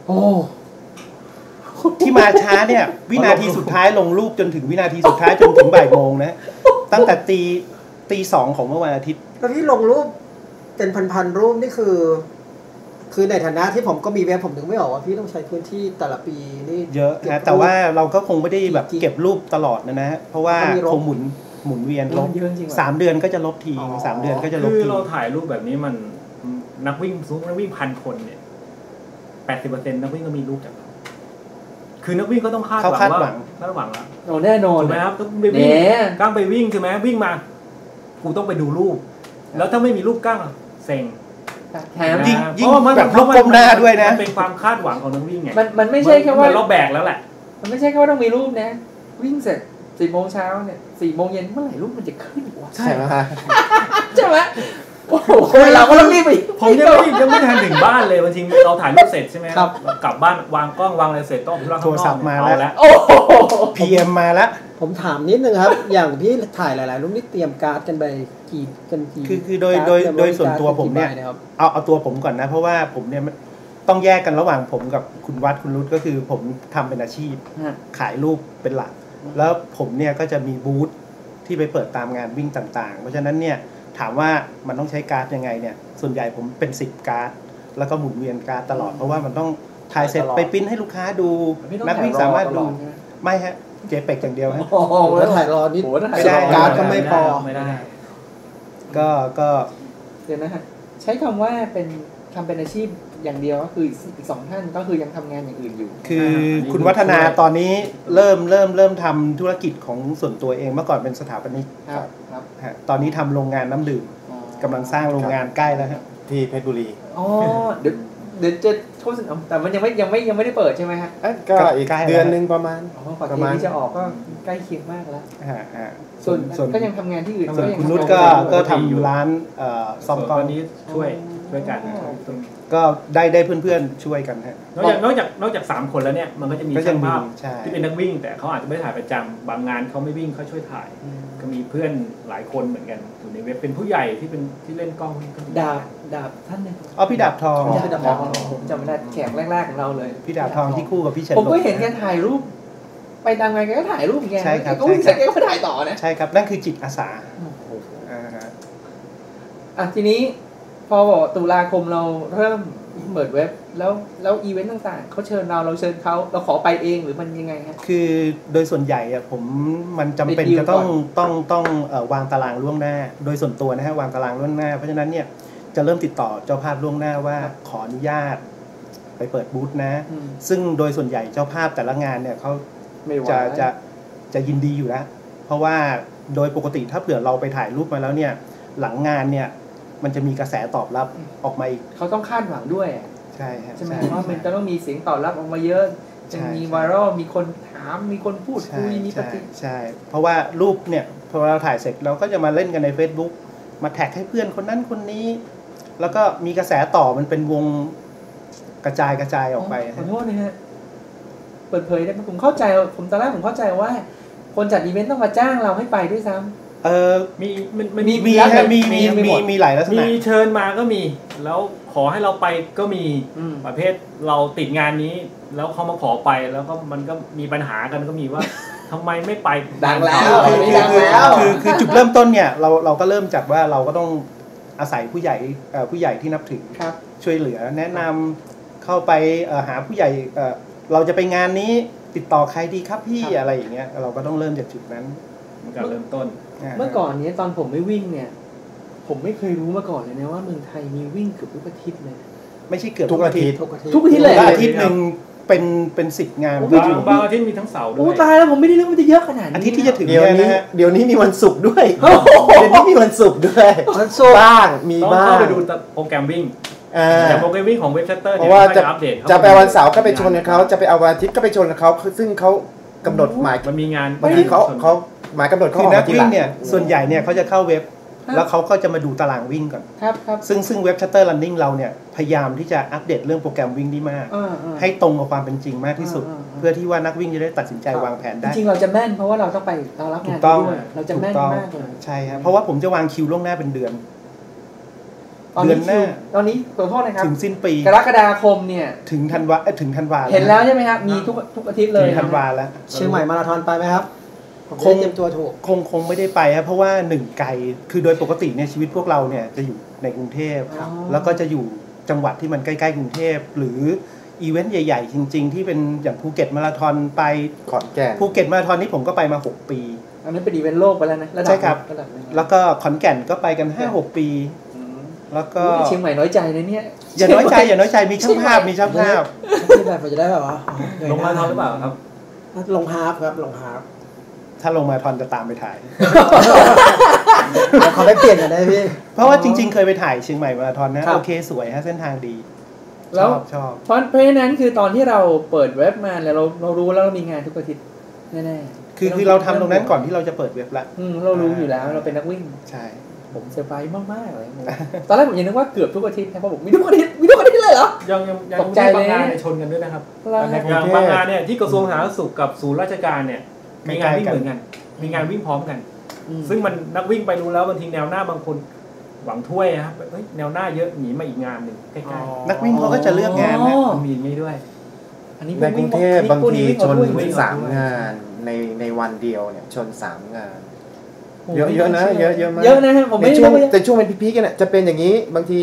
ที่มาช้าเนี่ยวินาทีสุดท้ายลงรูปจนถึงวินาทีสุดท้ายจนถึงบ่ายโมงนะตั้งแต่ตี 2ของเมื่อวันอาทิตย์แล้วที่ลงรูปเป็นพันรูปนี่คือในฐานะที่ผมก็มีเว็บผมถึงไม่ออกว่าพี่ต้องใช้พื้นที่แต่ละปีนี่เยอะนะแต่ว่าเราก็คงไม่ได้แบบเก็บรูปตลอดนะเพราะว่าคงหมุนเวียนลบ3 เดือนก็จะลบที3 เดือนก็จะลบทีคือเราถ่ายรูปแบบนี้มันนักวิ่ง1,000 คนเนี่ย 80% นักวิ่งก็มีรูปจากเราคือนักวิ่งก็ต้องคาดหวังละแน่นอนถูกไหมครับต้องไปวิ่งก้างไปวิ่งใช่ไหมวิ่งมากูต้องไปดูรูปแล้วถ้าไม่มีรูปก้างเซ็งแถมยิ่งแบบรูปก้มหน้าด้วยนะมันเป็นความคาดหวังของนักวิ่งไงมันไม่ใช่แค่ว่าเราแบกแล้วแหละมันไม่ใช่แค่ว่าต้องมีรูปนะวิ่งเสร็จ10 โมงเช้าเนี่ย4 โมงเย็นเมื่อไหร่รูปมันจะขึ้นวะใช่ไหมใช่ไหมโอ้โหเราก็ต้องรีบไปผมยังไม่ทันถึงบ้านเลยบางทีเราถ่ายรูปเสร็จใช่ไหมครับกลับบ้านวางกล้องวางอะไรเสร็จต้องโทรศัพท์มาแล้วโอ้โห PM มาแล้วผมถามนิดนึงครับ อย่างที่ถ่ายหลายๆรูปนี่เตรียมการ์ดกันไปกี่คือโดยส่วนตัวผมเนี่ยเอาตัวผมก่อนนะเพราะว่าผมเนี่ยต้องแยกกันระหว่างผมกับคุณวัดคุณรุตก็คือผมทำเป็นอาชีพขายรูปเป็นหลักแล้วผมเนี่ยก็จะมีบูธที่ไปเปิดตามงานวิ่งต่างๆเพราะฉะนั้นเนี่ยถามว่ามันต้องใช้การ์ดยังไงเนี่ยส่วนใหญ่ผมเป็น10การ์ดแล้วก็หมุนเวียนการ์ดตลอดเพราะว่ามันต้องถ่ายเสร็จไปปริ้นให้ลูกค้าดูนักวิ่งสามารถดูไม่ฮะเจเปกอย่างเดียวฮะแล้วถ่ายรอนิดไม่ได้การ์ดก็ไม่พอไม่ได้ก็เดี๋ยวนะฮะใช้คำว่าเป็นทำเป็นอาชีพอย่างเดียวก็คืออีก2ท่านก็คือยังทำงานอย่างอื่นอยู่คือคุณวัฒนาตอนนี้เริ่มทำธุรกิจของส่วนตัวเองเมื่อก่อนเป็นสถาปนิกครับตอนนี้ทำโรงงานน้ำดื่มกำลังสร้างโรงงานใกล้แล้วครับที่เพชรบุรีอ๋อเดี๋ยวจะโทษแต่มันยังไม่ได้เปิดใช่ไหมฮะก็อีกเดือนนึงประมาณที่จะออกก็ใกล้เคียงมากแล้วส่วนก็ยังทำงานที่อื่นคุณนุชก็ทำร้านซ่อมกล้องนี้ช่วยกันก็ได้เพื่อนๆช่วยกันฮะนอกจาก3คนแล้วเนี่ยมันก็จะมีช่างภาพที่เป็นนักวิ่งแต่เขาอาจจะไม่ถ่ายประจำบางงานเขาไม่วิ่งเขาช่วยถ่ายก็มีเพื่อนหลายคนเหมือนกันอยู่ในเว็บเป็นผู้ใหญ่ที่เล่นกล้องดาบท่านนึงพี่ดาบทองผมจำไม่ได้แขกแรกๆของเราเลยพี่ดาบทองที่คู่กับพี่เฉินผมก็เห็นแกถ่ายรูปไปตามงานแกก็ถ่ายรูปแกก็วิ่งเสร็จแกก็ถ่ายต่อนะใช่ครับนั่นคือจิตอาสาทีนี้พอตุลาคมเราเริ่มเปิดเว็บแล้วอีเวนต์ต่างๆเขาเชิญเราเชิญเขาเราขอไปเองหรือมันยังไงฮะคือโดยส่วนใหญ่มันจำเป็นจะต้องวางตารางล่วงหน้าโดยส่วนตัวนะฮะวางตารางล่วงหน้าเพราะฉะนั้นเนี่ยจะเริ่มติดต่อเจ้าภาพล่วงหน้าว่าขออนุญาตไปเปิดบูธนะซึ่งโดยส่วนใหญ่เจ้าภาพแต่ละงานเนี่ยเขาจะยินดีอยู่แล้วเพราะว่าโดยปกติถ้าเผื่อเราไปถ่ายรูปมาแล้วเนี่ยหลังงานเนี่ยมันจะมีกระแสตอบรับออกมาอีกเขาต้องคาดหวังด้วยใช่ใช่ไหมว่ามันจะต้องมีเสียงตอบรับออกมาเยอะจะมีไวรัลมีคนถามมีคนพูดคุยมีปฏิใช่เพราะว่ารูปเนี่ยพอเราถ่ายเสร็จเราก็จะมาเล่นกันใน Facebook มาแท็กให้เพื่อนคนนั้นคนนี้แล้วก็มีกระแสต่อมันเป็นวงกระจายออกไปขอโทษนะฮะเปิดเผยได้ไหมผมเข้าใจตอนแรกผมเข้าใจว่าคนจัดอีเวนต์ต้องมาจ้างเราให้ไปด้วยซ้ำมีหลายลักษณะมีเชิญมาก็มีแล้วขอให้เราไปก็มีประเภทเราติดงานนี้แล้วเขามาขอไปแล้วก็มันก็มีปัญหากันก็มีว่าทำไมไม่ไปดังแล้วคือจุดเริ่มต้นเนี่ยเราก็เริ่มจากว่าเราก็ต้องอาศัยผู้ใหญ่ที่นับถือช่วยเหลือแนะนำเข้าไปหาผู้ใหญ่เราจะไปงานนี้ติดต่อใครดีครับพี่อะไรอย่างเงี้ยเราก็ต้องเริ่มจากจุดนั้นการเริ่มต้นเมื่อก่อนนี้ตอนผมไม่วิ่งเนี่ยผมไม่เคยรู้มาก่อนเลยนะว่าเมืองไทยมีวิ่งเกือบทุกอาทิตย์เลยไม่ใช่เกือบทุกอาทิตย์เลยอาทิตย์นึงเป็น10 งานบางอาทิตย์มีทั้งเสาร์ด้วยโอ้ตายแล้วผมไม่ได้เรื่องมันจะเยอะขนาดนี้อาทิตย์ที่จะถึงเดี๋ยวนี้มีวันศุกร์ด้วยเดี๋ยวนี้มีวันศุกร์ด้วยบ้างมีบ้างต้องเข้าไปดูโปรแกรมวิ่งแต่โปรแกรมวิ่งของเว็บชัตเตอร์เนี่ยจะอัปเดตจะไปวันเสาร์ก็ไปชนกับเขาจะไปเอาวันอาทิตย์ก็ไปชนกับเขาซึ่งเขากำหนดหมายมันมีงานบางทีเขาหมายกำหนดคือนักวิ่งเนี่ยส่วนใหญ่เนี่ยเขาจะเข้าเว็บแล้วเขาก็จะมาดูตารางวิ่งก่อนครับซึ่งเว็บ Shutter Running เราเนี่ยพยายามที่จะอัปเดตเรื่องโปรแกรมวิ่งนี่มากให้ตรงกับความเป็นจริงมากที่สุดเพื่อที่ว่านักวิ่งจะได้ตัดสินใจวางแผนได้จริงๆเราจะแม่นเพราะว่าเราต้องไปเรารับงานด้วยเราจะแม่นมากเลยใช่ครับเพราะว่าผมจะวางคิวล่วงหน้าเป็นเดือนหน้าตอนนี้ขอโทษนะครับถึงสิ้นปีกรกฎาคมเนี่ยถึงธันวาเห็นแล้วใช่ไหมครับมีทุกอาทิตย์เลยธันวาแล้วเชียงใหม่มาราธอนไปไหมครับคงเตรียมตัวถูกคงไม่ได้ไปครับเพราะว่า1ไกลคือโดยปกติเนี่ยชีวิตพวกเราเนี่ยจะอยู่ในกรุงเทพแล้วก็จะอยู่จังหวัดที่มันใกล้ๆกรุงเทพหรืออีเวนต์ใหญ่ๆจริงๆที่เป็นอย่างภูเก็ตมาราธอนไปขอนแก่นภูเก็ตมาราธอนนี่ผมก็ไปมา6 ปีอันนั้นเป็นอีเวนต์โลกไปแล้วนะใช่ครับแล้วก็ขอนแก่นก็ไปกัน 5-6 ปีแล้วก็เชียงใหม่น้อยใจนะเนี่ยอย่าน้อยใจมีช่างภาพที่แบบจะได้แบบว่าลงมาทอนหรือเปล่าครับลงฮาล์ฟครับลงฮาล์ฟถ้าลงมาทอนจะตามไปถ่ายเขาได้เปลี่ยนกันได้พี่เพราะว่าจริงๆเคยไปถ่ายเชียงใหม่มาราธอนนะโอเคสวยฮะเส้นทางดีแล้วเพราะฉะนั้นคือตอนที่เราเปิดเว็บมาแล้วเรารู้แล้วเรามีงานทุกอาทิตย์แน่ๆคือเราทำตรงนั้นก่อนที่เราจะเปิดเว็บละเรารู้อยู่แล้วเราเป็นนักวิ่งใช่ผมเซอร์ไพรส์มากๆเลยตอนแรกผมยังนึกว่าเกือบทุกอาทิตย์นะเพราะผมมีทุกอาทิตย์เลยเหรอยังตกใจเลยบางงานชนกันด้วยนะครับอย่างบางงานเนี่ยที่กระทรวงสาธารณสุขกับศูนย์ราชการเนี่ยมีงานวิ่งเหมือนกันมีงานวิ่งพร้อมกันซึ่งมันนักวิ่งไปดูแล้วบางทีแนวหน้าบางคนหวังถ้วยครับแนวหน้าเยอะหนีมาอีกงานหนึ่งใกล้ๆนักวิ่งเขาก็จะเลือกงานนะมีอย่างนี้ด้วยในกรุงเทพบางทีชน3 งานในวันเดียวเนี่ยชน3 งานเยอะนะเยอะมากเยอะนะฮะผมไม่รู้แต่ช่วงเป็นพีคๆเนี่ยจะเป็นอย่างนี้บางที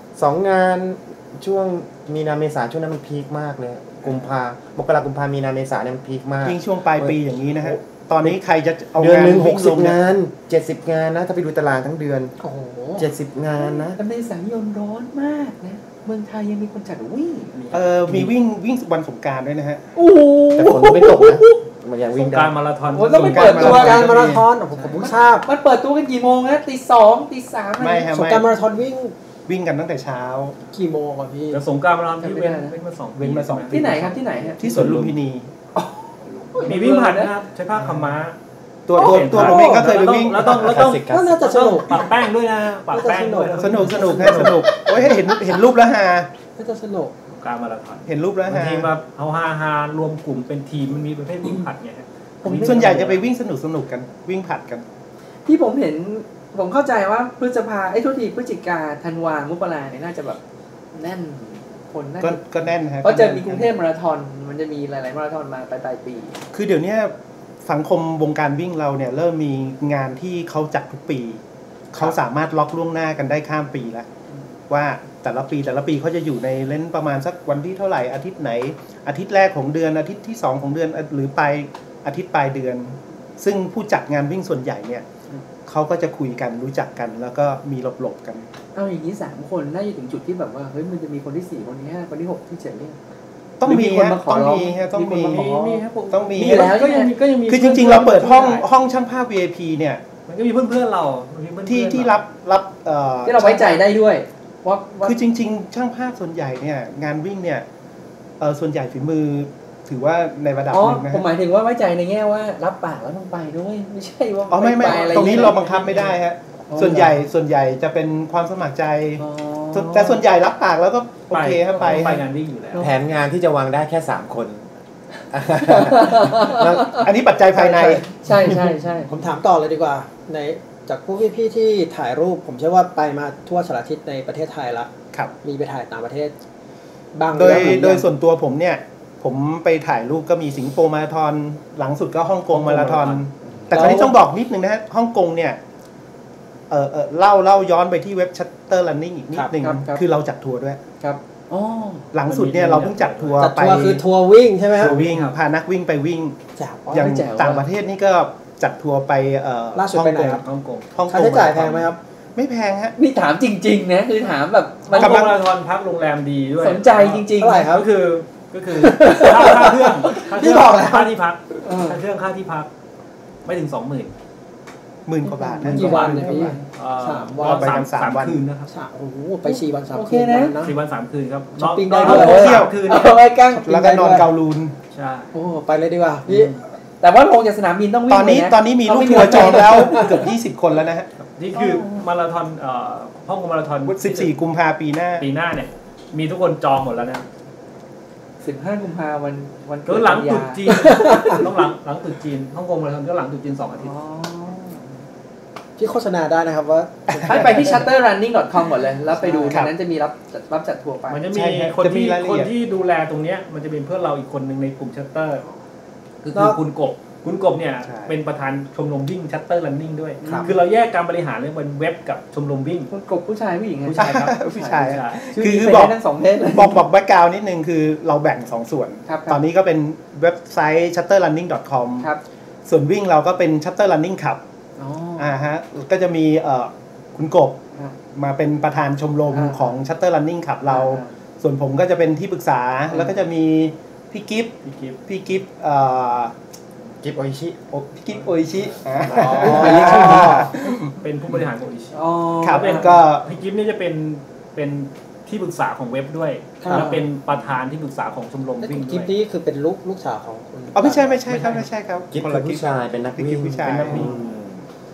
2 งานช่วงมีนาเมษาช่วงนั้นมันพีคมากเลยกุมภามกรากุมภามีนาเมษาเนี่ยมันพีคมากยิ่งช่วงปลายปีอย่างนี้นะฮะตอนนี้ใครจะเอาเดือนนึง60 งาน70 งานนะถ้าไปดูตารางทั้งเดือนโอ้โห 70 งานนะแต่เมษายนร้อนมากนะเมืองไทยยังมีคนจัดวิ่งมีวิ่งวันสงกรานต์ด้วยนะฮะโอ้โหแต่ฝนไม่ตกนะมันยังวิ่งได้การมาราธอนต้องไปเปิดตัวการมาราธอนผมเพิ่งทราบมันเปิดตัวกันกี่โมงนะตี 2 ตี 3 ไม่ฮะสงกรานต์มาราธอนวิ่งกันตั้งแต่เช้ากี่โมงอ่ะพี่แต่สงกรานต์มาราธอนที่เว้นมา2 ที่ไหนครับที่ไหนฮะที่สวนลุมพินีมีวิ่งผ่านนะครับใช้ผ้าขม้าตัวผมเองก็เคยไปวิ่งแล้วต้องก็น่าจะสนุกปักแป้งด้วยนะปักแป้งด้วยสนุกสนุกโอ้ยเห็นรูปแล้วฮาน่าจะสนุกการมาราธอนเห็นรูปแล้วฮาทีมแบบเอาฮารวมกลุ่มเป็นทีมมันมีประเภทวิ่งผัดไงส่วนใหญ่จะไปวิ่งสนุกกันวิ่งผัดกันที่ผมเห็นผมเข้าใจว่าพฤษภาพฤศจิกาธันวามกราเนี่ยน่าจะแบบแน่นคนน่าก็แน่นฮะเพราะจะมีกรุงเทพมาราธอนมันจะมีหลายๆมาราธอนมาปลายปีคือเดี๋ยวนี้สังคมวงการวิ่งเราเนี่ยเริ่มมีงานที่เขาจัดทุกปีเขาสามารถล็อกล่วงหน้ากันได้ข้ามปีแล้วว่าแต่ละปีเขาจะอยู่ในเลนส์ประมาณสักวันที่เท่าไหร่อาทิตย์ไหนอาทิตย์แรกของเดือนอาทิตย์ที่2ของเดือนหรือปลายอาทิตย์ปลายเดือนซึ่งผู้จัดงานวิ่งส่วนใหญ่เนี่ยเขาก็จะคุยกันรู้จักกันแล้วก็มีหลบๆกันเอาอย่างนี้3คนน่าจะถึงจุดที่แบบว่าเฮ้ยมันจะมีคนที่4คนที่5คนที่6ที่7เนี่ยต้องมีต้องมีแล้วก็ยังมีคือจริงๆเราเปิดห้องช่างภาพ VIP เนี่ยมันก็มีเพื่อนเราที่รับที่เราไว้ใจได้ด้วยว่าคือจริงๆช่างภาพส่วนใหญ่เนี่ยงานวิ่งเนี่ยส่วนใหญ่ฝีมือถือว่าในระดับนึงนะผมหมายถึงว่าไว้ใจในแง่ว่ารับปากแล้วต้องไปด้วยไม่ใช่ว่าไม่ตรงนี้เราบังคับไม่ได้ฮะส่วนใหญ่จะเป็นความสมัครใจแต่ส่วนใหญ่รับปากแล้วก็โอเคครับไปงานวิ่งอยู่แล้วแผนงานที่จะวางได้แค่3 คนอันนี้ปัจจัยภายในใช่ผมถามต่อเลยดีกว่าในจากพวกพี่ๆที่ถ่ายรูปผมเชื่อว่าไปมาทั่วสารทิศในประเทศไทยละมีไปถ่ายต่างประเทศบ้างโดยส่วนตัวผมเนี่ยผมไปถ่ายรูปก็มีสิงคโปร์มาราธอนหลังสุดก็ฮ่องกงมาราธอนแต่คราวนี้ต้องบอกนิดนึงนะฮะฮ่องกงเนี่ยเล่าย้อนไปที่เว็บ Shutter Running อีกนิดนึงคือเราจัดทัวร์ด้วยครับหลังสุดเนี่ยเราเพิ่งจัดทัวร์ไปคือทัวร์วิ่งใช่ไหมครับทัวร์วิ่งพานักวิ่งไปวิ่งอย่างต่างประเทศนี่ก็จัดทัวร์ไปล่าสุดไปไหนครับฮ่องกงค่าใช้จ่ายแพงไหมครับไม่แพงฮะนี่ถามจริงๆนะคือถามแบบมันมาราธอนพักโรงแรมดีด้วยสนใจจริงๆเท่าไหร่ครับก็คือค่าเครื่องที่บอกแล้วค่าที่พักค่าเครื่องค่าที่พักไม่ถึง 20,000 10,000 กว่าบาทนะกี่วันเนี่ยพี่ 3 วัน3 คืนนะครับโอ้โหไป4 วัน 3 คืนนะ 4 วัน 3 คืนครับช้อปปิ้งได้ด้วยเที่ยวคืนเอาไว้กั้งแล้วก็นอนเกาลูนใช่โอ้ไปเลยดีกว่าพี่แต่ว่าลงจากสนามบินต้องวิ่งตอนนี้มีลูกทัวร์จองแล้วเกือบ20 คนแล้วนะฮะนี่คือมาราธอนฮ่องกงมาราธอน 14 กุมภาพันธ์ปีหน้าเนี่ยมีทุกคนจองหมดแล้วนะ 15 กุมภาพันธ์วันเกิดหลังตรุษจีนต้องหลังตรุษจีนฮ่องกงมาราธอนก็หลังตรุษจีน2 อาทิตย์ที่โฆษณาได้นะครับว่าไปที่ shutterrunning.com ก่อนเลยแล้วไปดูตรงนั้นจะมีรับจัดทัวร์ไปมันจะมีคนที่ดูแลตรงนี้มันจะเป็นเพื่อนเราอีกคนนึงในกลุ่ม Shutter คือคุณกบเนี่ยเป็นประธานชมรมวิ่ง Shutter Running ด้วยคือเราแยกการบริหารเรื่องบนเว็บกับชมรมวิ่งคุณกบผู้ชายผู้หญิงผู้ชายครับผู้ชายคือบอกทั้ง2เพศบอกแบ็คกราวด์นิดนึงคือเราแบ่ง2ส่วนตอนนี้ก็เป็นเว็บไซต์ shutterrunning.com ส่วนวิ่งเราก็เป็น Shutter Running Clubฮะก็จะมีคุณกบมาเป็นประธานชมรมของ Shutter Running Club เราส่วนผมก็จะเป็นที่ปรึกษาแล้วก็จะมีพี่กิฟกิฟโออิชิพี่กิฟโออิชิเป็นผู้บริหารโออิชิครับก็พี่กิฟนี่จะเป็นที่ปรึกษาของเว็บด้วยและเป็นประธานที่ปรึกษาของชมรมวิ่งด้วยกิฟนี่คือเป็นลูกสาวของคุณไม่ใช่ครับกิฟเป็นผู้ชายเป็นนักวิ่งผู้ชาย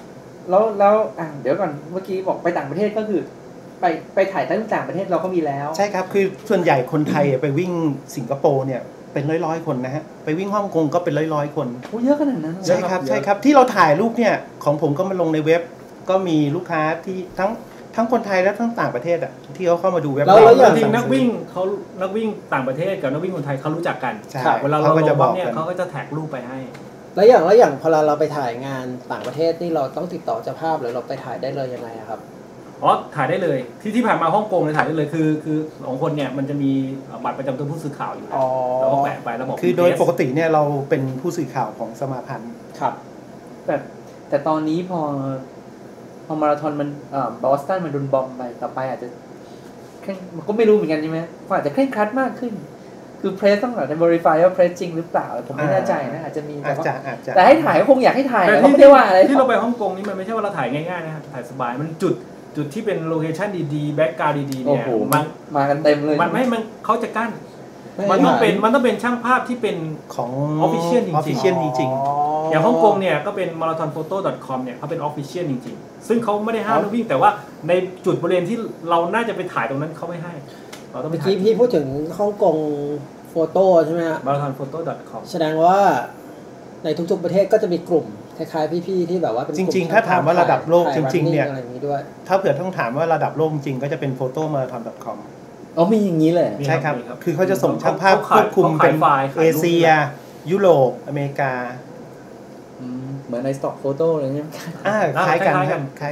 แล้วเดี๋ยวก่อนเมื่อกี้บอกไปต่างประเทศก็คือไปถ่ายต่างประเทศเราก็มีแล้วใช่ครับคือส่วนใหญ่คนไทยไปวิ่งสิงคโปร์เนี่ยเป็นร้อยคนนะฮะไปวิ่งฮ่องกงก็เป็นร้อยคนโอ้เยอะขนาดนั้นใช่ครับที่เราถ่ายรูปเนี่ยของผมก็มาลงในเว็บก็มีลูกค้าที่ทั้งคนไทยและทั้งต่างประเทศอ่ะที่เขาเข้ามาดูเว็บแล้วจริงนักวิ่งต่างประเทศกับนักวิ่งคนไทยเขารู้จักกันเวลาเราลงเนี่ยเขาก็จะแท็กรูปไปให้แล้วอย่างพอเราไปถ่ายงานต่างประเทศนี่เราต้องติดต่อเจ้าภาพหรือเราไปถ่ายได้เลยยังไงครับถ่ายได้เลยที่ผ่านมาฮ่องกงเลยถ่ายได้เลยคือ2คนเนี่ยมันจะมีบัตรประจำตัวผู้สื่อข่าวอยู่แล้วก็แปะไปแล้วบอกคือโดยปกติเนี่ยเราเป็นผู้สื่อข่าวของสมาพันธ์ครับแต่ตอนนี้พอมาราธอนมันบอสตันมันโดนบอมไปต่อไปอาจจะมันก็ไม่รู้เหมือนกันใช่ไหมอาจจะเคร่งครัดมากขึ้นคือเพรสต้องจะ verify ว่าเพรสจริงหรือเปล่าผมไม่แน่ใจนะอาจจะมีแต่ให้ถ่ายก็คงอยากให้ถ่ายแต่ไม่ได้ว่าอะไรที่เราไปฮ่องกงนี่มันไม่ใช่ว่าเราถ่ายง่ายๆนะถ่ายสบายมันจุดที่เป็นโลเคชั่นดีๆแบ็คกราวด์ดีๆเนี่ยมันมากันเต็มเลยมันเขาจะกั้นมันต้องเป็นช่างภาพที่เป็นของ official จริงๆอย่างฮ่องกงเนี่ยก็เป็น marathonphoto.com เนี่ยเขาเป็น official จริงๆซึ่งเขาไม่ได้ห้ามนักวิ่งแต่ว่าในจุดบริเวณที่เราน่าจะไปถ่ายตรงนั้นเขาไม่ให้เราต้องไปถ่ายพี่พูดถึงฮ่องกงโฟโต้ใช่ไหมฮะ marathonphoto.com แสดงว่าในทุกๆประเทศก็จะมีกลุ่มคล้ายๆพี่ๆที่แบบว่าเป็นจริงๆถ้าถามว่าระดับโลกจริงๆเนี่ยถ้าเผื่อต้องถามว่าระดับโลกจริงก็จะเป็น photomarathon.com มีอย่างนี้เลยใช่ครับคือเขาจะส่งช่างภาพควบคุมเป็นเอเชียยุโรปอเมริกาเหมือนในสต็อกโฟโต้เลยใช่ไหมคล้ายกัน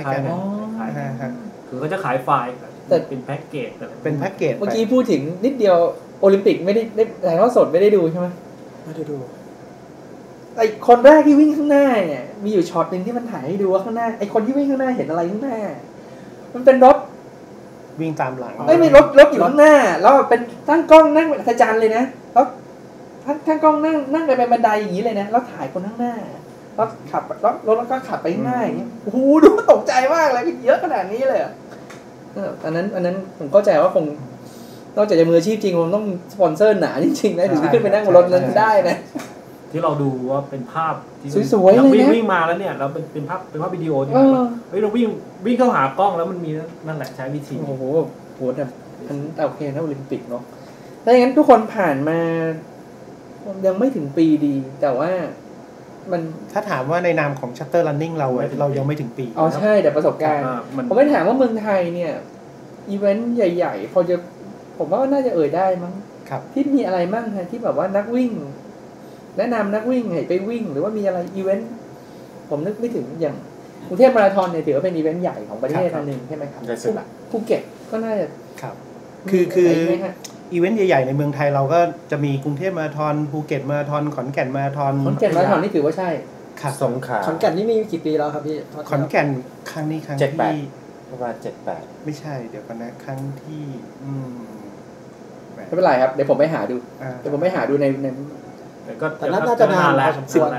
คือเขาจะขายไฟล์แต่เป็นแพ็กเกจเมื่อกี้พูดถึงนิดเดียวโอลิมปิกไม่ได้ถ่ายทอดสดไม่ได้ดูใช่ไหมไม่ได้ดูไอคนแรกที่วิ่งข้างหน้าเนี่ยมีอยู่ช็อตนึงที่มันถ่ายให้ดูว่าข้างหน้าไอคนที่วิ่งข้างหน้าเห็นอะไรข้างหน้ามันเป็นรถวิ่งตามหลังไม่รถอยู่ข้างหน้าแล้วเป็นตั้งกล้องนั่งเป็นอาจารย์เลยนะแล้วตั้งกล้องนั่งไปบันไดอย่างนี้เลยนะแล้วถ่ายคนข้างหน้าแล้วขับรถแล้วก็ขับไปข้างหน้าอย่างนี้โอ้โหดูตกใจมากเลยเยอะขนาดนี้เลยอันนั้นผมเข้าใจว่าคงนอกจากจะมืออาชีพจริงผมต้องสปอนเซอร์หนาจริงๆนะถึงจะขึ้นไปนั่งบนรถนั้นได้นะที่เราดูว่าเป็นภาาพสวยๆเลยนะวิ่งมาแล้วเนี่ยเราเป็นภาพวิดีโอที่เราวิ่งเข้าหากล้องแล้วมันมีนั่นแหละใช้วิธีโอ้โหแต่มันโอเคนะโอลิมปิกเนาะถ้าอย่างนั้นทุกคนผ่านมายังไม่ถึงปีดีแต่ว่ามันถ้าถามว่าในนามของ Shutter Running เรายังไม่ถึงปีใช่แต่ประสบการณ์ผมไม่ถามว่าเมืองไทยเนี่ยอีเวนต์ใหญ่ๆพอจะผมว่าน่าจะได้มั้งที่มีอะไรมั่งฮะที่แบบว่านักวิ่งแนะนำนักวิ่งให้ไปวิ่งหรือว่ามีอะไรอีเวนต์ผมนึกไม่ถึงอย่างกรุงเทพมาราธอนเนี่ยถือว่าเป็นอีเวนต์ใหญ่ของประเทศอันนึงใช่ไหมครับภูเก็ตก็น่าจะครับคืออีเวนต์ใหญ่ๆในเมืองไทยเราก็จะมีกรุงเทพมาราธอนภูเก็ตมาราธอนขอนแก่นมาราธอนมาราธอนนี่ถือว่าใช่สงขลาขอนแก่นนี่มีกี่ปีแล้วครับพี่ขอนแก่นครั้งนี้ครั้งที่ประมาณ7-8 ไม่ใช่เดี๋ยวก่อนนะครั้งที่ไม่เป็นไรครับเดี๋ยวผมไปหาดูในแต่น่าจะนานแล้ว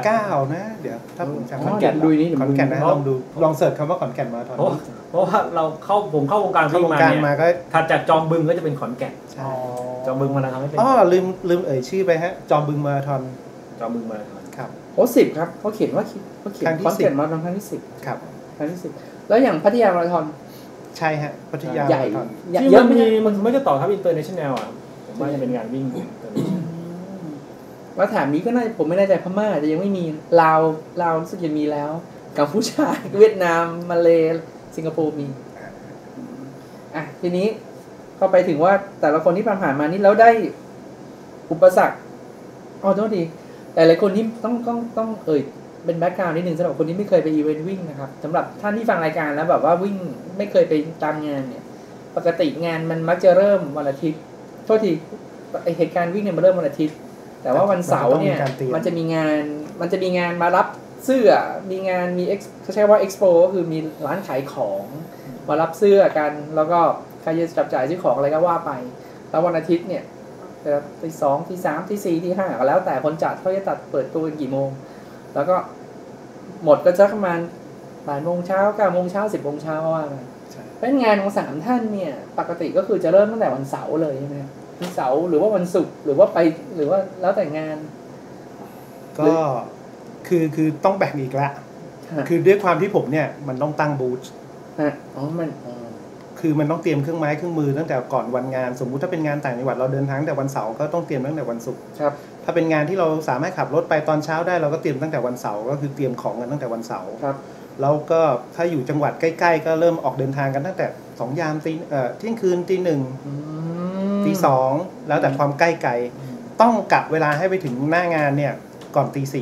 19นะเดี๋ยวถ้าผมจำขอนแก่นดูนี่ขอนแก่นนะลองเสิร์ชคำว่าขอนแก่นมาราธอนเพราะว่าผมเข้าวงการวิ่งมาก็ถัดจากจอมบึงก็จะเป็นขอนแก่นจอมบึงมาราธอนไม่เป็นลืมเอ่ยชื่อไปฮะจอมบึงมาราธอนครับ 10ครับเขาเขียนว่าขอนแก่นมาราธอนครั้งที่10 ครับครั้งที่10แล้วอย่างพัทยามาราธอนใช่ฮะพัทยาใหญ่ที่มันไม่ได้ต่อครับอินเตอร์เนชั่นแนลอ่ะผมว่าจะเป็นงานวิ่งแล้วแถมนี้ก็น่าผมไม่แน่ใจพม่าจะยังไม่มีลาวรู้สึกจะมีแล้วกัมพูชาเวียดนามมาเลสิงคโปร์มีทีนี้ก็ไปถึงว่าแต่ละคนที่ผ่านมานี่แล้วได้อุปสรรคโทษทีแต่หลายคนที่ต้องเป็นแบ็คกราวด์นิดนึงสำหรับคนที่ไม่เคยไปอีเวนต์วิ่งนะครับสำหรับท่านที่ฟังรายการแล้วแบบว่าวิ่งไม่เคยไปตามงานเนี่ยปกติงานมันมักจะเริ่มวันอาทิตย์โทษทีเหตุการณ์วิ่งเนี่ยมันเริ่มวันอาทิตย์แต่ว่าวันเสาร์เนี่ยมันจะมีงานมารับเสื้อมีงานมีเขาใช้ว่าเอ็กซ์โปก็คือมีร้านขายของมารับเสื้อกันแล้วก็ใครจะจับจ่ายซื้อของอะไรก็ว่าไปแล้ววันอาทิตย์เนี่ยตี 2 ตี 3 ตี 4 ตี 5ก็แล้วแต่คนจัดเขาจะตัดเปิดตัวกี่โมงแล้วก็หมดก็จะประมาณ 8 โมงเช้า 9 โมงเช้า 10 โมงเช้าว่าไปเป็นงานของ3ท่านเนี่ยปกติก็คือจะเริ่มตั้งแต่วันเสาร์เลยใช่ไหมวันเสาร์หรือว่าวันศุกร์หรือว่าไปหรือว่าแล้วแต่งานก็คือต้องแบ่งอีกละคือด้วยความที่ผมเนี่ยมันต้องตั้งบูธคือมันต้องเตรียมเครื่องไม้เครื่องมือตั้งแต่ก่อนวันงานสมมุติถ้าเป็นงานต่างจังหวัดเราเดินทางแต่วันเสาร์ก็ต้องเตรียมตั้งแต่วันศุกร์ถ้าเป็นงานที่เราสามารถขับรถไปตอนเช้าได้เราก็เตรียมตั้งแต่วันเสาร์ก็คือเตรียมของกันตั้งแต่วันเสาร์แล้วก็ถ้าอยู่จังหวัดใกล้ๆก็เริ่มออกเดินทางกันตั้งแต่2 ยามเที่ยงคืนตี 1 ตี 2แล้วแต่ความใกล้ไกลต้องกะเวลาให้ไปถึงหน้างานเนี่ยก่อนตี 4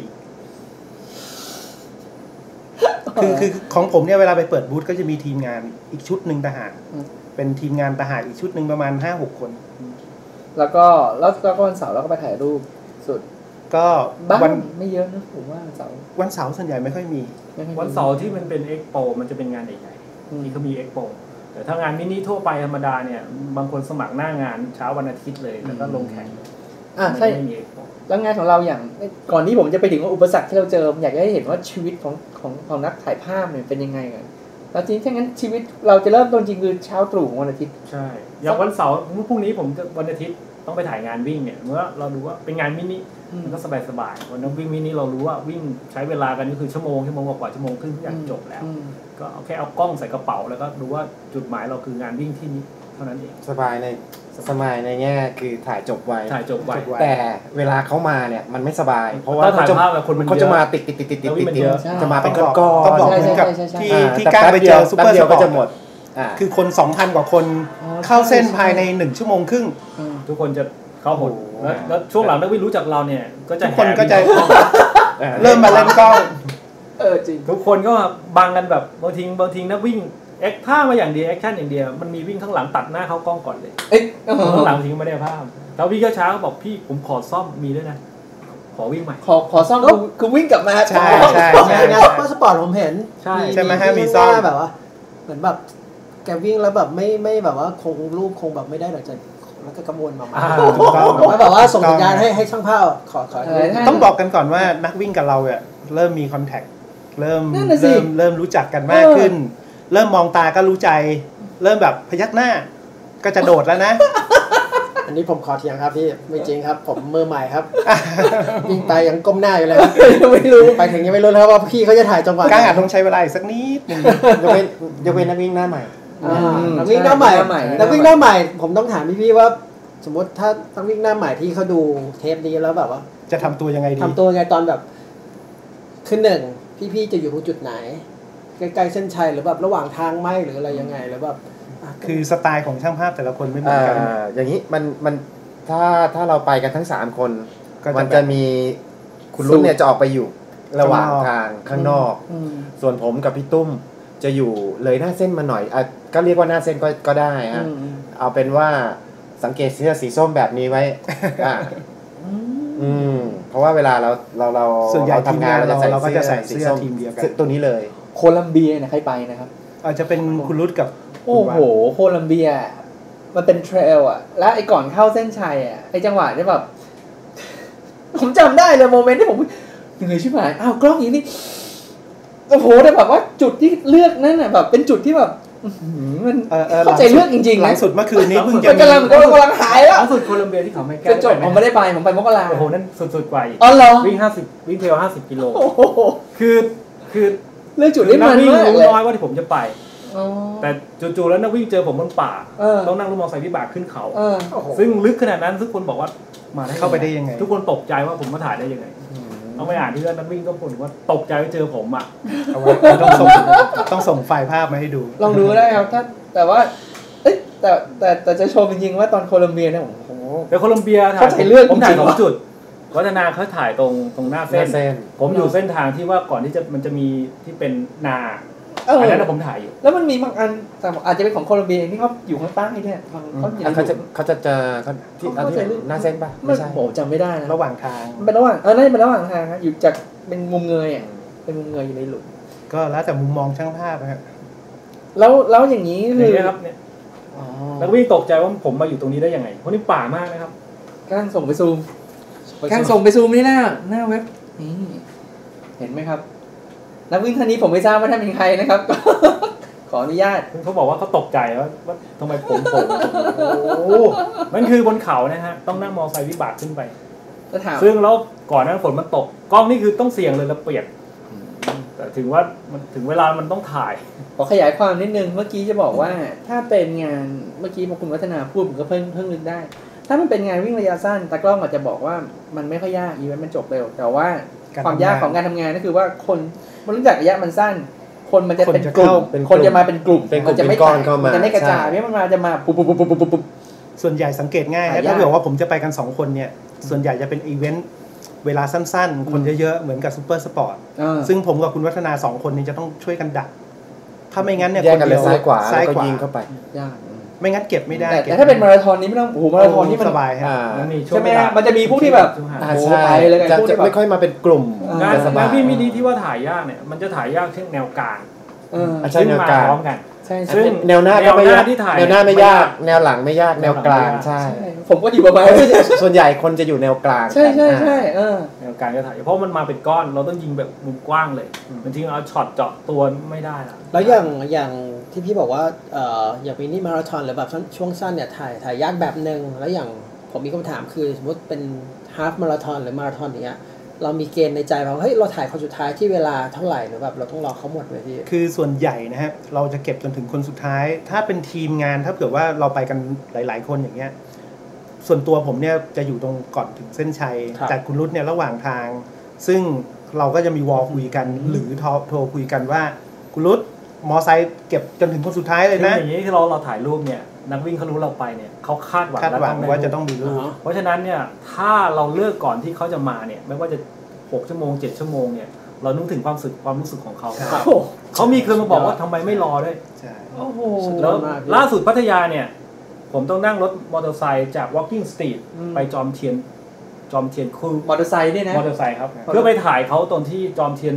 คือของผมเนี่ยเวลาไปเปิดบูธก็จะมีทีมงานอีกชุดหนึ่งทหารเป็นทีมงานทหารอีกชุดหนึ่งประมาณ 5-6 คนแล้วก็วันเสาร์เราก็ไปถ่ายรูปสุดก็วันไม่เยอะนะผมว่าวันเสาร์ส่วนใหญ่ไม่ค่อยมีวันเสาร์ที่มันเป็นเอ็กโปมันจะเป็นงานใหญ่ๆที่เขามีเอ็กโปแต่ถ้างานมินิทั่วไปธรรมดาเนี่ยบางคนสมัครหน้างานเช้าวันอาทิตย์เลยแล้วก็ลงแข่งใช่แล้วงานของเราอย่างก่อนที่ผมจะไปถึงว่าอุปสรรคที่เราเจออยากให้เห็นว่าชีวิตของนักถ่ายภาพเนี่ยเป็นยังไงกันแล้วทีนี้ถ้างั้นชีวิตเราจะเริ่มต้นจริงคือเช้าตรู่วันอาทิตย์ใช่อย่างวันเสาร์พรุ่งนี้ผมจะวันอาทิตย์ต้องไปถ่ายงานวิ่งเนี่ยเมื่อเราดูว่าเป็นงานมินิมันก็สบายๆวันนั้นวิ่งมินิเรารู้ว่าวิ่งใช้เวลากันก็คือชั่วโมงกว่าชั่วโมงครึ่งทุกอย่างจบแล้วก็เอาแค่เอากล้องใส่กระเป๋าแล้วก็ดูว่าจุดหมายเราคืองานวิ่งที่นี้เท่านั้นเองสบายในแง่คือถ่ายจบไวแต่เวลาเขามาเนี่ยมันไม่สบายเพราะว่าเขาจะมาติดจะมาเป็นก้อนต้องบอกเหมือนกับที่การไปเจอซุปเปอร์สปอร์ตหมดคือคน 2,000 กว่าคนเข้าเส้นภายใน1 ชั่วโมงครึ่งทุกคนจะเข้าหมดแล้วช่วงหลังนักวิ่งรู้จักเราเนี่ยก็จะทุกคนก็จะเริ่มมาเล่นกล้องจริงทุกคนก็บังกันแบบบางทีนักวิ่งแอคท่ามาอย่างเดียวแอคชั่นอย่างเดียวมันมีวิ่งข้างหลังตัดหน้าเขากล้องก่อนเลยข้างหลังทิ้งไม่ได้ภาพแล้วพี่ก็ช้าก็บอกพี่ผมขอซ่อมมีด้วยนะขอวิ่งใหม่ขอซ่อมคือวิ่งกลับมาใช่งานซุปเปอร์สปอร์ตผมเห็นใช่ไหมฮะมีซ่อมแบบว่าเหมือนแบบแกวิ่งแล้วแบบไม่แบบว่าคงรูปคงแบบไม่ได้หรอกจะแล้วก็กระมวลมาแบบว่าส่งสัญญาณให้ช่างภาพขอต้องบอกกันก่อนว่านักวิ่งกับเราเนี่ยเริ่มมีคอนแทคเริ่มรู้จักกันมากขึ้นเริ่มมองตาก็รู้ใจเริ่มแบบพยักหน้าก็จะโดดแล้วนะอันนี้ผมขอเถียงครับพี่ไม่จริงครับผมมือใหม่ครับวิ่งไปยังก้มหน้าอยู่เลยไม่รู้ไปถึงยังไม่รู้แล้วว่าพี่เขาจะถ่ายจังหวะการอาจต้องใช้เวลาอีกสักนิดนึงยกเว้นนักวิ่งหน้าใหม่นักวิ่งหน้าใหม่ผมต้องถามพี่ว่าสมมติถ้านักวิ่งหน้าใหม่ที่เขาดูเทปนี้แล้วแบบว่าจะทำตัวยังไงดีทำตัวยังไงตอนแบบขึ้นพี่จะอยู่ตรงจุดไหนใกล้ๆเส้นชัยหรือแบบระหว่างทางไหมหรืออะไรยังไงหรือแบบคือสไตล์ของช่างภาพแต่ละคนไม่เหมือนกันอย่างนี้มันถ้าเราไปกันทั้ง3คนมันจะมีคุณรุ่นเนี่ยจะออกไปอยู่ระหว่างทางข้างนอกส่วนผมกับพี่ตุ้มจะอยู่เลยหน้าเส้นมาหน่อยก็เรียกว่าหน้าเส้นก็ได้ฮะเอาเป็นว่าสังเกตเสื้อสีส้มแบบนี้ไว้เพราะว่าเวลาเราทำงานเราก็จะใส่เสื้อทีมเดียวกันตัวนี้เลยโคลัมเบียเนี่ยใครไปนะครับอาจจะเป็นคุณรุตกับโอ้โหโคลัมเบียมันเป็นเทรลอ่ะแล้วไอ้ก่อนเข้าเส้นชัยอ่ะไอ้จังหวะที่แบบผมจำได้เลยโมเมนต์ที่ผมเหนื่อยชิบหายอ้าวกล้องอย่างนี้โอ้โหแต่แบบว่าจุดที่เลือกนั่นน่ะแบบเป็นจุดที่แบบมันเข้าใจเลือกจริงๆหลังสุดเมื่อคืนนี้เพิ่งจะกำลังหายแล้วหลังสุดโคลัมเบียที่เขาไม่แก้จบผมไม่ได้ไปผมไปมกราโอ้โหนั่นสุดๆกว่าอีกวิ่ง50วิ่งเทรล50 กิโลคือเรื่องจุดนี้มันมากเลยน้อยว่าที่ผมจะไปแต่จู่ๆแล้วนักวิ่งเจอผมบนป่าต้องนั่งรถมอเตอร์ไซค์วิบากขึ้นเขาซึ่งลึกขนาดนั้นทุกคนบอกว่ามาเข้าไปได้ยังไงทุกคนตกใจว่าผมมาถ่ายได้ยังไงเอาไปอ่านที่นักวิ่งก็บ่นว่าตกใจว่าเจอผมอ่ะต้องส่งไฟล์ภาพมาให้ดูลองดูได้ครับถ้าแต่ว่าแต่จะโชว์จริงๆว่าตอนโคลัมเบียเนี่ยโอ้โหแต่โคลัมเบียถ่ายเลือกผมถ่าย2 จุดวัฒนาเขาถ่ายตรงหน้าเส้นผมอยู่เส้นทางที่ว่าก่อนที่มันจะมีที่เป็นนาอันนั้นผมถ่ายอยู่แล้วมันมีบางอันแต่อาจจะเป็นของโคลัมเบียที่เขาอยู่ข้างใต้เนี่ยเขาจะที่หน้าเส้นป่ะไม่ใช่ผมจำไม่ได้นะระหว่างทางเป็นระหว่างนั่นเป็นระหว่างทางครับอยู่จากเป็นมุมเงยอ่ะเป็นมุมเงยอยู่ในหลุมก็แล้วแต่มุมมองช่างภาพนะครับแล้วอย่างนี้คือครับเนี่ยแล้ววิ่งตกใจว่าผมมาอยู่ตรงนี้ได้ยังไงเพราะนี่ป่ามากนะครับการส่งไปซูมนี่หน้าเว็บนี่เห็นไหมครับนักวิ่งท่านนี้ผมไม่ทราบว่าท่านเป็นใครนะครับขออนุญาตเขาบอกว่าเขาตกใจว่าทำไมผมโอ้มันคือบนเขานะฮะต้องนั่งมอเตอร์ไซค์วิบากขึ้นไปซึ่งแล้วก่อนนั้นฝนมันตกกล้องนี่คือต้องเสี่ยงเลยแล้วเปียกแต่ถึงว่ามันถึงเวลามันต้องถ่ายขอขยายความนิดนึงเมื่อกี้จะบอกว่าถ้าเป็นงานเมื่อกี้พอคุณวัฒนาพูดผมก็เพิ่งนึกได้ถ้ามันเป็นงานวิ่งระยะสั้นตากล้องอาจจะบอกว่ามันไม่ค่อยยากอีเวนต์มันจบเร็วแต่ว่าความยากของการทำงานก็คือว่าคนมันรู้จักระยะมันสั้นคนมันจะเป็นกลุ่มคนจะมาเป็นกลุ่มมันจะไม่ก้อนมันจะไม่กระจายไม่มันมาจะมาปุ๊บส่วนใหญ่สังเกตง่ายนะถ้าเกิดว่าผมจะไปกัน2คนเนี่ยส่วนใหญ่จะเป็นอีเวนต์เวลาสั้นๆคนเยอะๆเหมือนกับซุปเปอร์สปอร์ตซึ่งผมกับคุณวัฒนา2คนนี้จะต้องช่วยกันดักถ้าไม่งั้นเนี่ยคนเดียวซ้ายขวาแล้วก็ยิงเข้าไปยากไม่งั้นเก็บไม่ได้แต่ถ้าเป็นมาราธอนนี้ไม่ต้องโอ้โหมาราธอนนี่มันสบายฮะใช่ไหมฮะมันจะมีพวกที่แบบใช่จะไม่ค่อยมาเป็นกลุ่มงานพี่มินิที่ว่าถ่ายยากเนี่ยมันจะถ่ายยากเช่นแนวกลางซึ่งมาพร้อมกันซึ่งแนวหน้าก็ไม่ยากแนวหน้าไม่ยากแนวหลังไม่ยากแนวกลางใช่ผมก็อยู่ประมาณส่วนใหญ่คนจะอยู่แนวกลางใช่แนวกลางจะถ่ายเพราะมันมาเป็นก้อนเราต้องยิงแบบมุมกว้างเลยมันทิ้งเอาช็อตเจาะตัวไม่ได้ละแล้วอย่างที่พี่บอกว่าอย่างมินิมาราธอนหรือแบบช่วงสั้นเนี่ยถ่ายยากแบบนึงแล้วอย่างผมมีคำถามคือสมมติเป็นฮาล์ฟมาราธอนหรือมาราธอนอย่างเงี้ยเรามีเกณฑ์ในใจว่าเฮ้ยเราถ่ายคนสุดท้ายที่เวลาเท่าไหร่หรือแบบเราต้องรอเขาหมดเลยพี่คือส่วนใหญ่นะฮะเราจะเก็บจนถึงคนสุดท้ายถ้าเป็นทีมงานถ้าเกิดว่าเราไปกันหลายๆคนอย่างเงี้ยส่วนตัวผมเนี่ยจะอยู่ตรงก่อนถึงเส้นชัยแต่คุณรุตเนี่ยระหว่างทางซึ่งเราก็จะมีวอลคุยกันหรือโทรคุยกันว่าคุณรุตมอไซค์เก็บจนถึงคนสุดท้ายเลยนะอย่างนี้ที่เราถ่ายรูปเนี่ยนักวิ่งเขารู้เราไปเนี่ยเขาคาดหวังว่าจะต้องมีรูปเพราะฉะนั้นเนี่ยถ้าเราเลิกก่อนที่เขาจะมาเนี่ยไม่ว่าจะ6 ชั่วโมง 7 ชั่วโมงเนี่ยเรานึกถึงความรู้สึกของเขาเขามีเคยมาบอกว่าทำไมไม่รอด้วยใช่โอ้โหแล้วล่าสุดพัทยาเนี่ยผมต้องนั่งรถมอเตอร์ไซค์จาก Walking Street ไปจอมเทียนคือมอเตอร์ไซค์เนี่ยนะมอเตอร์ไซค์ครับเพื่อไปถ่ายเขาตอนที่จอมเทียน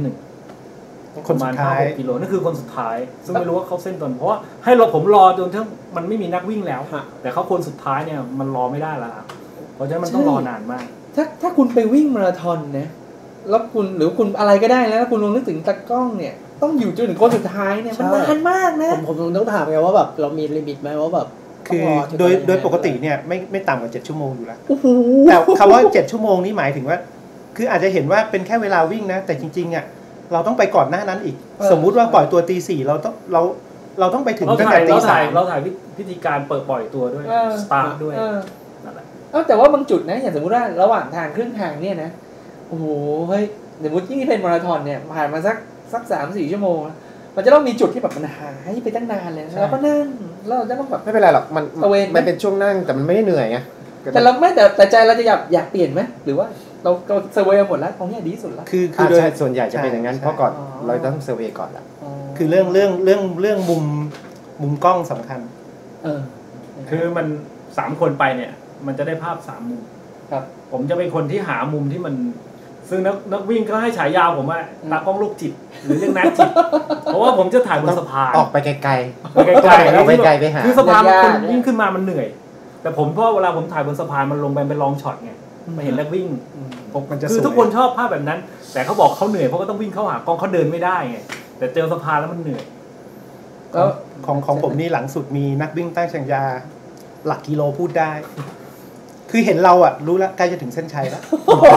1ประมาณ 5-6 กิโลนั่นคือคนสุดท้ายซึ่งไม่รู้ว่าเขาเส้นตอนเพราะว่าให้ผมรอจนทั้งมันไม่มีนักวิ่งแล้วแต่เขาคนสุดท้ายเนี่ยมันรอไม่ได้แล้วเพราะฉะนั้นมันต้องรอนานมากถ้าคุณไปวิ่งมาราธอนนะแล้วคุณหรือคุณอะไรก็ได้แล้วคุณลองนึกถึงตากล้องเนี่ยต้องอยู่จนถึงคนสุดท้ายเนี่ยมันนานมากนะผมต้องถามไงว่าแบบเรามีลิมิตไหมว่าแบบคือโดยปกติเนี่ยไม่ต่ำกว่า7 ชั่วโมงอยู่แล้วแต่คำว่า7 ชั่วโมงนี้หมายถึงว่าคืออาจจะเห็นว่าเป็นแค่เวลาวิ่งนะแต่จริงๆอ่ะเราต้องไปก่อนหน้านั้นอีกสมมุติว่าปล่อยตัวตี 4เราต้องไปถึงตั้งแต่ตี 3 เราถ่ายพิธีการเปิดปล่อยตัวด้วยสตาร์ทด้วยนั่นแหละแต่ว่าบางจุดนะอย่างสมมติว่าระหว่างทางครึ่งทางเนี่ยนะโอ้โหเฮ้ยสมมติยิ่งเป็นมาราธอนเนี่ยผ่านมาสัก 3-4 ชั่วโมงมันจะต้องมีจุดที่แบบมันหายไปตั้งนานเลยแล้วก็นั่งแล้วเราจะต้องแบบไม่เป็นไรหรอกมันเป็นช่วงนั่งแต่มันไม่ได้เหนื่อยไงแต่เราไม่แต่ใจเราจะอยากเปลี่ยนไหมหรือว่าเราเซอร์เวย์หมดแล้วตรงนี้ดีสุดแล้วคือโดยส่วนใหญ่จะเป็นอย่างนั้นเพราะก่อนเราต้องเซอร์เวย์ก่อนละคือเรื่องมุมกล้องสำคัญคือมัน3 คนไปเนี่ยมันจะได้ภาพ3 มุมครับผมจะเป็นคนที่หามุมที่มันซึ่งนักวิ่งก็ให้ฉายาผมว่าตากล้องลูกจิตหรือเรื่องนักจิตเพราะว่าผมจะถ่ายบนสะพานออกไปไกลๆแล้วไปไกลไปหาคือสะพานคนวิ่งขึ้นมามันเหนื่อยแต่ผมเพราะเวลาผมถ่ายบนสะพานมันลงไปเป็นลองช็อตไงมาเห็นนักวิ่งคือทุกคนชอบภาพแบบนั้นแต่เขาบอกเขาเหนื่อยเพราะก็ต้องวิ่งเข้าหากล้องเขาเดินไม่ได้ไงแต่เจอสะพานแล้วมันเหนื่อยแล้วของผมนี่หลังสุดมีนักวิ่งตั้งฉายาหลักกิโลพูดได้คือเห็นเราอ่ะรู้แล้วใกล้จะถึงเส้นชัยแล้ว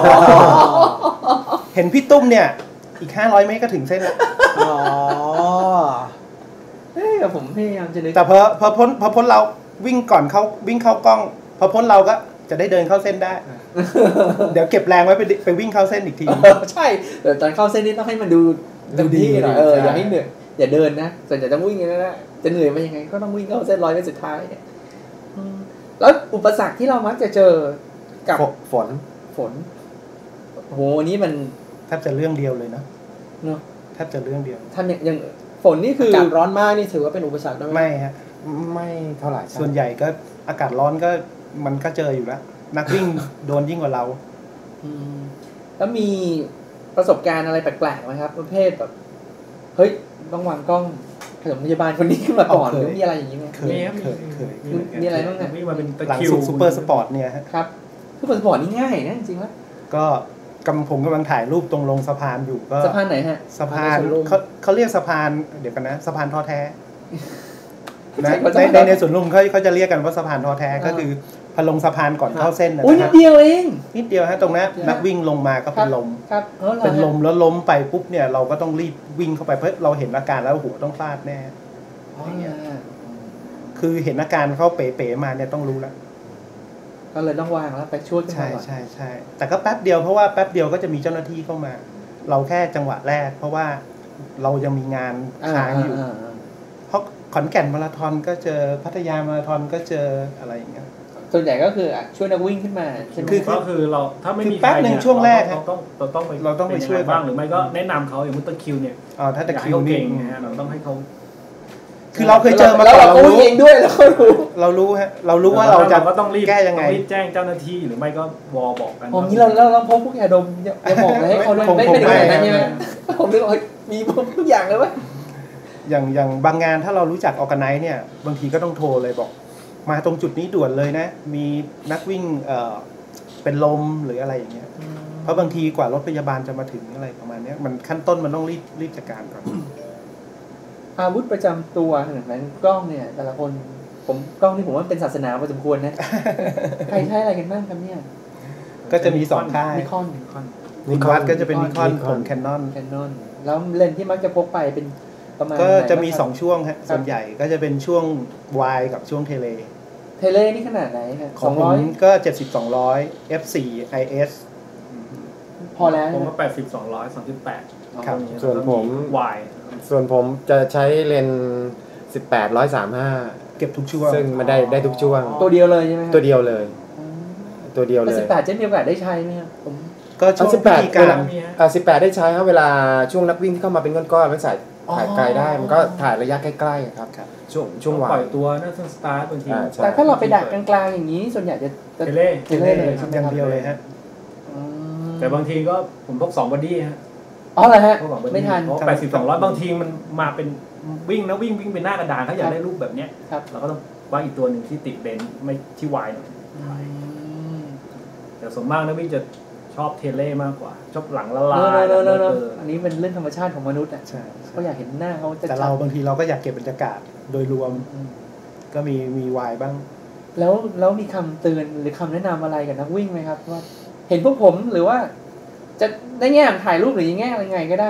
เห็นพี่ตุ้มเนี่ยอีก500 เมตรก็ถึงเส้นแล้วผมพยายามจะนึกแต่พอพ้นเราวิ่งก่อนเขาวิ่งเข้ากล้องพอพ้นเราก็จะได้เดินเข้าเส้นได้เดี๋ยวเก็บแรงไว้ไปวิ่งเข้าเส้นอีกทีใช่แต่ตอนเข้าเส้นนี่ต้องให้มันดูดีหน่อยอย่าให้เหนื่อยอย่าเดินนะส่วนใหญ่ต้องวิ่งอย่างนั้นนะจะเหนื่อยไปยังไงก็ต้องวิ่งเข้าเส้น100 เมตรสุดท้ายแล้วอุปสรรคที่เรามักจะเจอกับฝนโหนี้มันแทบจะเรื่องเดียวเลยนะเนาะแทบจะเรื่องเดียวท่านอย่างฝนนี่คืออากาศร้อนมากนี่ถือว่าเป็นอุปสรรคได้ไหมไม่ฮะไม่เท่าไหร่ส่วนใหญ่ก็อากาศร้อนก็มันก็เจออยู่แล้วนักวิ่งโดนยิ่งกว่าเราแล้วมีประสบการณ์อะไรแปลกๆไหมครับประเภทแบบเฮ้ยต้องวางกล้องถมพยาบาลคนนี้ขึ้นมาก่อนหรือมีอะไรอย่างนี้ไหมเคยมีอะไรบ้างเนี่ยมีมาเป็นหลังซุปเปอร์สปอร์ตเนี่ยครับซุปเปอร์สปอร์ตนี่ง่ายนะจริงๆแล้วก็ผมกำลังถ่ายรูปตรงลงสะพานอยู่ก็สะพานไหนฮะสะพานเขาเรียกสะพานเดี๋ยวกันนะสะพานท้อแท้ในสวนลุมเขาจะเรียกกันว่าสะพานท้อแท้ก็คือพอลงสะพานก่อนเข้าเส้นนะอุ้ยนิดเดียวเองนิดเดียวฮะตรงนั้นนักวิ่งลงมาก็เป็นลมครับเป็นลมแล้วล้มไปปุ๊บเนี่ยเราก็ต้องรีบวิ่งเข้าไปเพราะเราเห็นอาการแล้วหัวต้องฟาดแน่คือเห็นอาการเขาเป๋ๆมาเนี่ยต้องรู้แล้วก็เลยต้องวางแล้วไปช่วยกันก่อนใช่แต่ก็แป๊บเดียวเพราะว่าแป๊บเดียวก็จะมีเจ้าหน้าที่เข้ามาเราแค่จังหวะแรกเพราะว่าเรายังมีงานค้างอยู่เพราะขอนแก่นมาราธอนก็เจอพัทยามาราธอนก็เจออะไรอย่างเงี้ยส่วนใหญ่ก็คือช่วยนักวิ่งขึ้นมาคือเราถ้าไม่มีแป๊บนึงช่วงแรกเราต้องไปช่วยบ้างหรือไม่ก็แนะนำเขาอย่างมุตตะคิวเนี่ยถ้าตะคิวเก่งนะฮะเราต้องให้เขาคือเราเคยเจอมาก่อนเรารู้เองด้วยแล้วก็เรารู้ฮะเรารู้ว่าเราจะต้องรีบแก้ยังไงรีบแจ้งเจ้าหน้าที่หรือไม่ก็วอบอกกันผมนี่เราพบพวกยาดมอย่าบอกเลยให้เขาไม่เป็นอะไรนะใช่ไหมผมนึกว่ามีทุกอย่างเลยว่าอย่างบางงานถ้าเรารู้จักออร์แกไนซ์เนี่ยบางทีก็ต้องโทรเลยบอกมาตรงจุดนี้ด่วนเลยนะมีนักวิ่งเป็นลมหรืออะไรอย่างเงี้ยเพราะบางทีกว่ารถพยาบาลจะมาถึงอะไรประมาณนี้มันขั้นต้นมันต้องรีบจัดการก่อนอาวุธประจำตัวเหมือนกล้องเนี่ยแต่ละคนกล้องนี่ผมว่าเป็นศาสนาพอสมควรนะใครใช้อะไรกันบ้างครับเนี่ยก็จะมี2ค่ายนิคอนคุณวัดก็จะเป็นนิคอนผมแคนนอนแล้วเลนส์ที่มักจะพกไปเป็นประมาณก็จะมี2ช่วงฮะส่วนใหญ่ก็จะเป็นช่วง Y กับช่วงเทเลนี่ขนาดไหนครับของผมก็70-200 f4 IS พอแล้วผมก็80-200 38 ครับส่วนผม Y ส่วนผมจะใช้เลน18-135 เก็บทุกช่วงซึ่งมันได้ทุกช่วงตัวเดียวเลยใช่ไหมตัวเดียวเลย 18จะมีโอกาสได้ใช้ไหมครับผมก็ช่วง 18ได้ใช้ครับเวลาช่วงนักวิ่งที่เข้ามาเป็นก้อนๆมันใส่ถ่ายไกลได้มันก็ถ่ายระยะใกล้ๆครับช่วงวางปล่อยตัวน่าจะสตาร์ทบางทีแต่ถ้าเราไปดักกลางๆอย่างนี้ส่วนใหญ่จะเทเล่เลยอย่างเดียวเลยฮะแต่บางทีก็ผมพก2บอดี้ฮะเหรอฮะไม่ทันเพราะ80-200บางทีมันมาเป็นวิ่งนะวิ่งเป็นหน้ากระดานเขาอยากได้รูปแบบเนี้ยเราก็ต้องวางอีกตัวหนึ่งที่ติดเลนไม่ที่วายหน่อยแต่ส่วนมากนักวิ่งจะชอบเทเล่มากกว่าชอบหลังละลายอันนี้เป็นเรื่องธรรมชาติของมนุษย์อ่ะเขาอยากเห็นหน้าเขาแต่เราบางทีเราก็อยากเก็บบรรยากาศโดยรวมก็มีวายบ้างแล้วมีคำเตือนหรือคำแนะนำอะไรกับนักวิ่งไหมครับว่าเห็นพวกผมหรือว่าจะได้แง่ถ่ายรูปหรือยังไงอะไรไงก็ได้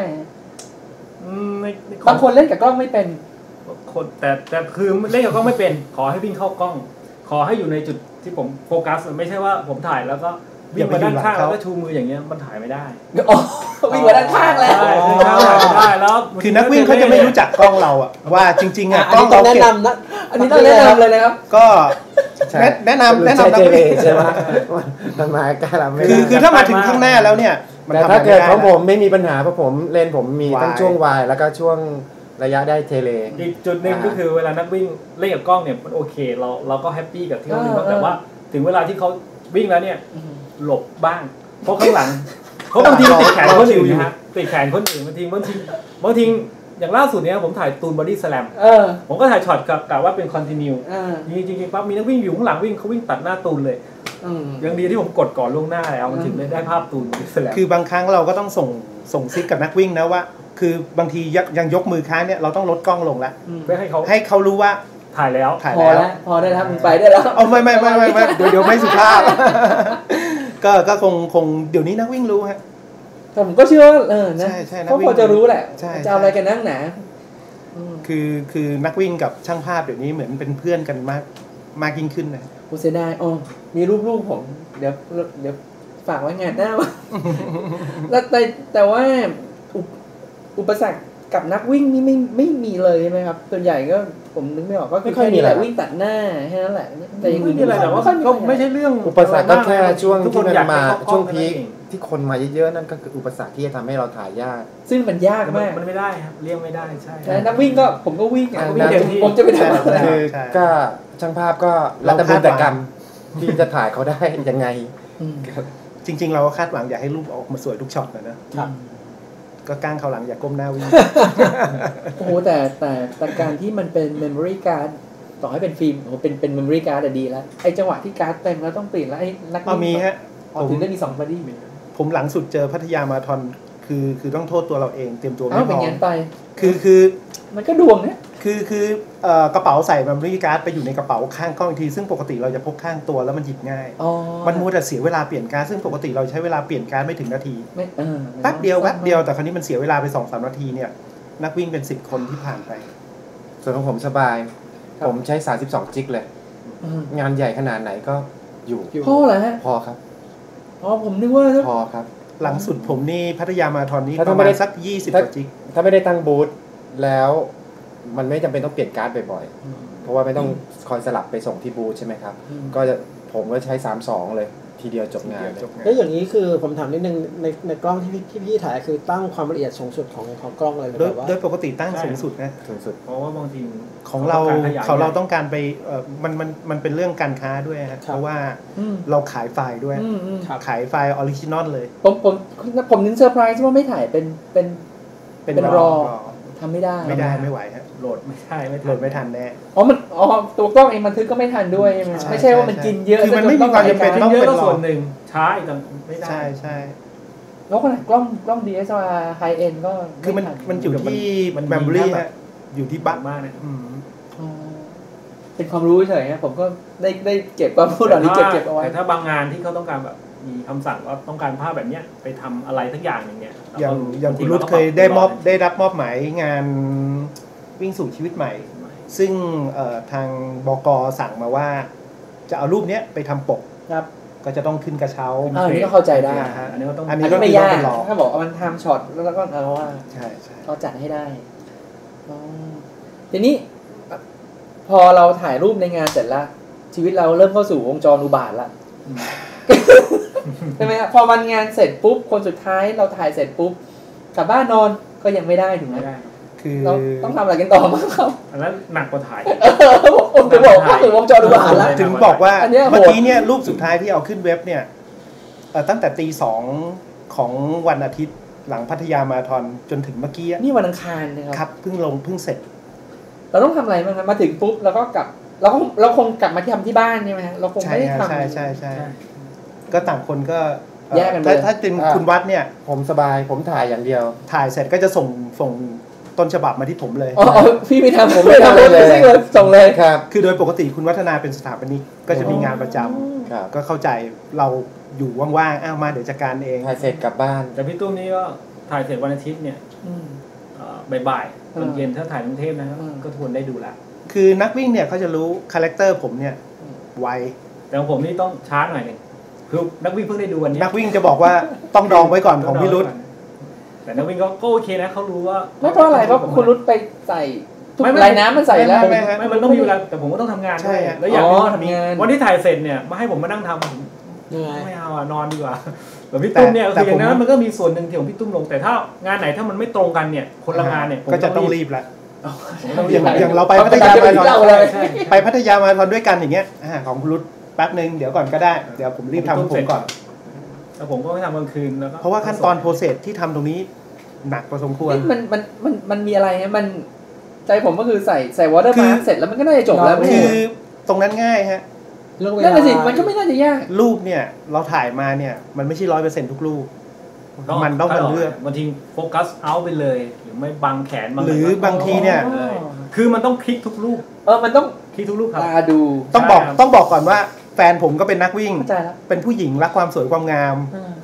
บางคนเล่นกับกล้องไม่เป็นคนแต่คือเล่นกับกล้องไม่เป็นขอให้วิ่งเข้ากล้องขอให้อยู่ในจุดที่ผมโฟกัสไม่ใช่ว่าผมถ่ายแล้วก็วิ่งมาด้านข้างแล้วก็ชูมืออย่างเงี้ยมันถ่ายไม่ได้วิ่งมาด้านข้างแล้วได้แล้วคือนักวิ่งเขาจะไม่รู้จักกล้องเราอะว่าจริงๆอะกล้องเราแนะนำนะอันนี้ต้องแนะนำเลยนะครับก็แนะนำนักวิ่งใช่ไหมมันมาใกล้เราไม่คือถ้ามาถึงข้างหน้าแล้วเนี่ยแต่ถ้าเกิดของผมไม่มีปัญหาเพราะผมเลนผมมีทั้งช่วง Y แล้วก็ช่วงระยะได้เทเลอีกจุดนึงก็คือเวลานักวิ่งเล่นกับกล้องเนี่ยมันโอเคเราก็แฮปปี้กับที่เขาวิ่งแต่ว่าถึงเวลาที่เขาวิ่งแล้วเนี่ยหลบบ้างเพราะข้างหลังเพราะบางทีติดแขนคนอื่นนะฮะติดแขนคนอื่นบางทีอย่างล่าสุดเนี้ยผมถ่ายตูนบอดี้สแลมผมก็ถ่ายช็อตกะว่าเป็นคอนติเนียจริงๆปั๊บมีนักวิ่งอยู่ข้างหลังวิ่งเขาวิ่งตัดหน้าตูนเลยยังดีที่ผมกดก่อนล่วงหน้าแล้วมันถึงได้ภาพตูนบอดี้สแลมคือบางครั้งเราก็ต้องส่งซิกกับนักวิ่งนะว่าคือบางทียังยกมือค้างเนี่ยเราต้องลดกล้องลงแล้วเพื่อให้เขารู้ว่าถ่ายแล้วพอได้แล้วมึงไปได้แล้วไม่เดี๋ยวไม่สุภาพก็คงเดี๋ยวนี้นักวิ่งรู้ฮะแต่ผมก็เชื่อว่านะเขาพอจะรู้แหละจะเอาอะไรกันนั่งหนาคือนักวิ่งกับช่างภาพเดี๋ยวนี้เหมือนเป็นเพื่อนกันมากยิ่งขึ้นนะผมเสียดายมีรูปผมเดี๋ยวฝากไว้งานหน้าแล้วแต่ว่าอุปสรรคกับนักวิ่งนี่ไม่มีเลยใช่ไหมครับส่วนใหญ่ก็ผมนึกไม่ออกก็แค่นี้แหละวิ่งตัดหน้าแค่นั้นแหละแต่ยังไม่มีอะไรแต่ว่าก็ไม่ใช่เรื่องอุปสรรคก็แค่ช่วงที่มันมาช่วงพีคที่คนมาเยอะๆนั่นก็คืออุปสรรคที่จะทำให้เราถ่ายยากซึ่งมันยากมากมันไม่ได้ครับเลี่ยงไม่ได้ใช่นักวิ่งก็ผมก็วิ่งผมจะไปทำอะไรคือก็ช่างภาพก็รัตบุญแต่กรรมที่จะถ่ายเขาได้ยังไงจริงๆเราก็คาดหวังอยากให้รูปออกมาสวยทุกช็อตนะครับก็ก้างเขาหลังอย่าก้มหน้าวิ่งโอ้โหแต่การที่มันเป็นเมมโมรี่การ์ดต่อให้เป็นฟิล์มโอ้เป็นเมมโมรี่การ์ดดีแล้วไอ้จังหวะที่การ์ดเต็มแล้วต้องเปลี่ยนแล้วไอ้นักวิ่งมีฮะถึงได้มี2บอดี้ผมหลังสุดเจอพัทยามาราธอนคือต้องโทษตัวเราเองเตรียมตัวไม่พอเป็นงั้นไปคือมันก็ดวงเนี่ยคืกระเป๋าใส่เมมโมรี่การ์ดไปอยู่ในกระเป๋าข้างกล้องอีกทีซึ่งปกติเราจะพกข้างตัวแล้วมันหยิบง่ายมันมัวแต่เสียเวลาเปลี่ยนการ์ดซึ่งปกติเราใช้เวลาเปลี่ยนการ์ดไม่ถึงนาทีแป๊บเดียวแต่คราวนี้มันเสียเวลาไป 2-3 นาทีเนี่ยนักวิ่งเป็น10คนที่ผ่านไปส่วนของผมสบายผมใช้32จิกเลยงานใหญ่ขนาดไหนก็อยู่พอเหรอฮะพอครับผมนึกว่าพอครับหลังสุดผมนี่พัทยามาราธอนนี้ประมาณสัก20กว่าจิกถ้าไม่ได้ตั้งบูธแล้วมันไม่จำเป็นต้องเปลี่ยนการ์ดบ่อยๆเพราะว่าไม่ต้องคอยสลับไปส่งที่บูธใช่ไหมครับก็จะผมก็ใช้32เลยทีเดียวจบงานเลยแล้วอย่างนี้คือผมถามนิดนึงในกล้องที่พี่ถ่ายคือตั้งความละเอียดสูงสุดของกล้องเลยหรือว่าโดยปกติตั้งสูงสุดนะสูงสุดเพราะว่าบางทีของเราต้องการไปมันเป็นเรื่องการค้าด้วยครับเพราะว่าเราขายไฟล์ด้วยขายไฟล์ออริจินอลเลยผมนึกเซอร์ไพรส์ว่าไม่ถ่ายเป็นรอทำไม่ได้ไม่ไหวฮะโหลดไม่ได้โหลดไม่ทันแน่ตัวกล้องเองบันทึกก็ไม่ทันด้วยใช่ไหมไม่ใช่ว่ามันกินเยอะคือมันไม่มีความจำเป็นต้องเป็นส่วนหนึ่งช้าอีกไม่ได้ใช่แล้วขนาดกล้อง DSLR High End ก็คือมันอยู่ที่เมมโมรี่ฮะอยู่ที่บัคมากเนี่ยเป็นความรู้เฉยๆผมก็ได้เก็บความรู้เหล่านี้เก็บเอาไว้แต่ถ้าบางงานที่เขาต้องการแบบมีคำสั่งว่าต้องการภาพแบบเนี้ยไปทำอะไรสักอย่างนึงเนี่ยอย่างคุณรุตเคยได้รับมอบหมายงานวิ่งสู่ชีวิตใหม่ซึ่งทางบก.สั่งมาว่าจะเอารูปนี้ไปทำปกครับก็จะต้องขึ้นกระเช้าอันนี้ก็เข้าใจได้อันนี้ก็ต้องไม่ยากถ้าบอกมันทำช็อตแล้วก็ว่าใช่เขาจัดให้ได้ทีนี้พอเราถ่ายรูปในงานเสร็จแล้วชีวิตเราเริ่มเข้าสู่วงจรอุบาทแล้วใช่ไหมครับพอวันงานเสร็จปุ๊บคนสุดท้ายเราถ่ายเสร็จปุ๊บกลับบ้านนอนก็ยังไม่ได้ถูกไหมคือเราต้องทำอะไรกันต่อมั้งครับอันนั้นหนักกว่าถ่ายผมจะบอกว่าถึงวงจรอุบาทแล้วถึงบอกว่าเมื่อกี้เนี่ยรูปสุดท้ายที่เอาขึ้นเว็บเนี่ยตั้งแต่ตี 2ของวันอาทิตย์หลังพัทยามาราธอนจนถึงเมื่อกี้นี่วันอังคารนะครับเพิ่งเสร็จเราต้องทำอะไรบ้างครับมาถึงปุ๊บแล้วก็กลับเราคงกลับมาที่ทำที่บ้านใช่ไหมเราคงไม่ได้ทำใช่ก็ต่างคนก็แยกกันไปถ้าเป็นคุณวัดเนี่ยผมสบายผมถ่ายอย่างเดียวถ่ายเสร็จก็จะส่งต้นฉบับมาที่ผมเลยพี่ไม่ทำผมไม่ทำเลยส่งเลยครับคือโดยปกติคุณวัฒนาเป็นสถาปนิกก็จะมีงานประจำก็เข้าใจเราอยู่ว่างๆมาเดี๋ยวจัดการเองถ่ายเสร็จกลับบ้านแต่พี่ตุ้มนี่ก็ถ่ายเสร็จวันอาทิตย์เนี่ยบ่ายตอนเย็นถ้าถ่ายกรุงเทพนะครับก็ทวนได้ดูละคือนักวิ่งเนี่ยเขาจะรู้คาแรคเตอร์ผมเนี่ยไวแต่ของผมนี่ต้องช้าหน่อยนึงคือนักวิ่งเพิ่งได้ดูวันนี้นักวิ่งจะบอกว่าต้องดองไว้ก่อนของพี่รุตแต่นักวิ่งก็โอเคนะเขารู้ว่าไม่เพราะอะไรเพราะคุณรุตไปใส่ลายน้ำมันใส่แล้วไม่มันต้องมีเวลาแต่ผมก็ต้องทำงานด้วยแล้วอย่างนี้วันที่ถ่ายเสร็จเนี่ยมาให้ผมมานั่งทำไม่เอานอนดีกว่าแบบพี่ตุ้มเนี่ยคืออย่างนั้นมันก็มีส่วนหนึ่งที่ของพี่ตุ้มลงแต่ถ้างานไหนถ้ามันไม่ตรงกันเนี่ยคนละงานเนี่ยก็จะต้องรีบละอย่างเราไปพัทยามาราธอนไปพัทยามาราธอนด้วยกันอย่างเงี้ยของคุณรุตแป๊บนึงเดี๋ยวก่อนก็ได้เดี๋ยวผมรีบทำผมก่อนแล้วผมก็ไม่ทำกลางคืนแล้วก็เพราะว่าขั้นตอนโปรเซสที่ทำตรงนี้หนักพอสมควรมันมีอะไรฮะมันใจผมก็คือใส่วอเตอร์มาร์คเสร็จแล้วมันก็น่าจะจบแล้วคือตรงนั้นง่ายฮะนั่นแหละสิมันก็ไม่น่าจะยากรูปเนี่ยเราถ่ายมาเนี่ยมันไม่ใช่ 100% ทุกรูปมันต้องเลือกบางทีโฟกัสเอาไปเลยหรือไม่บังแขนหรือบางทีเนี่ยคือมันต้องคลิกทุกรูปมันต้องคลิกทุกรูปครับดูต้องบอกก่อนว่าแฟนผมก็เป็นนักวิ่งเป็นผู้หญิงรักความสวยความงาม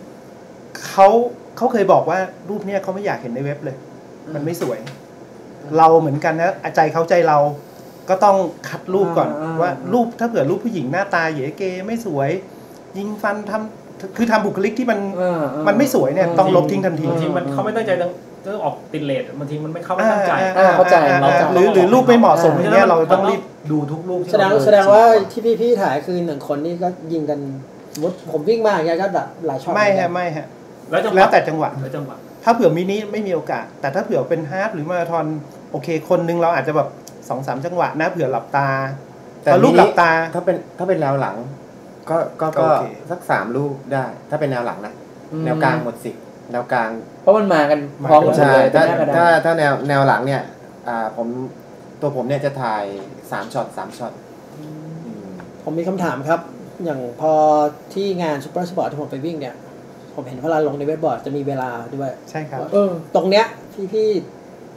เขาเคยบอกว่ารูปเนี้ยเขาไม่อยากเห็นในเว็บเลยมันไม่สวยเราเหมือนกันนะใจเขาใจเราก็ต้องคัดรูปก่อนว่ารูปถ้าเผื่อรูปผู้หญิงหน้าตาเหย่เกไม่สวยยิงฟันทำบุคลิกที่มันไม่สวยเนี่ยต้องลบทิ้งทันทีบางทีมันเขาไม่ตั้งใจจะออกติดเลทบางทีมันไม่เข้าไม่ตั้งใจเข้าใจหรือรูปไม่เหมาะสมอย่างเงี้ยเราต้องรีบดูทุกรูปแสดงว่าที่พี่ถ่ายคือ1คนนี่ก็ยิงกันมุดผมวิ่งมาอย่างเงี้ยก็หลายช็อตไม่ฮะแล้วแต่จังหวะถ้าเผื่อมินิไม่มีโอกาสแต่ถ้าเผื่อเป็นฮาล์ฟหรือมาราธอนโอเคคนนึงเราอาจจะแบบ 2-3 จังหวะนะเผื่อหลับตาแต่รูปหลับตาถ้าเป็นแนวหลังก็สัก3รูปได้ถ้าเป็นแนวหลังนะแนวกลางหมดสิแนวกลางเพราะมันมากันพร้อมกันเลยถ้าแนวหลังเนี่ยผมเนี่ยจะถ่าย3ช็อตผมมีคำถามครับอย่างพอที่งานซุปเปอร์สปอร์ตที่ผมไปวิ่งเนี่ยผมเห็นเวลาลงในเว็บบอร์ดจะมีเวลาด้วยใช่ครับตรงเนี้ยพี่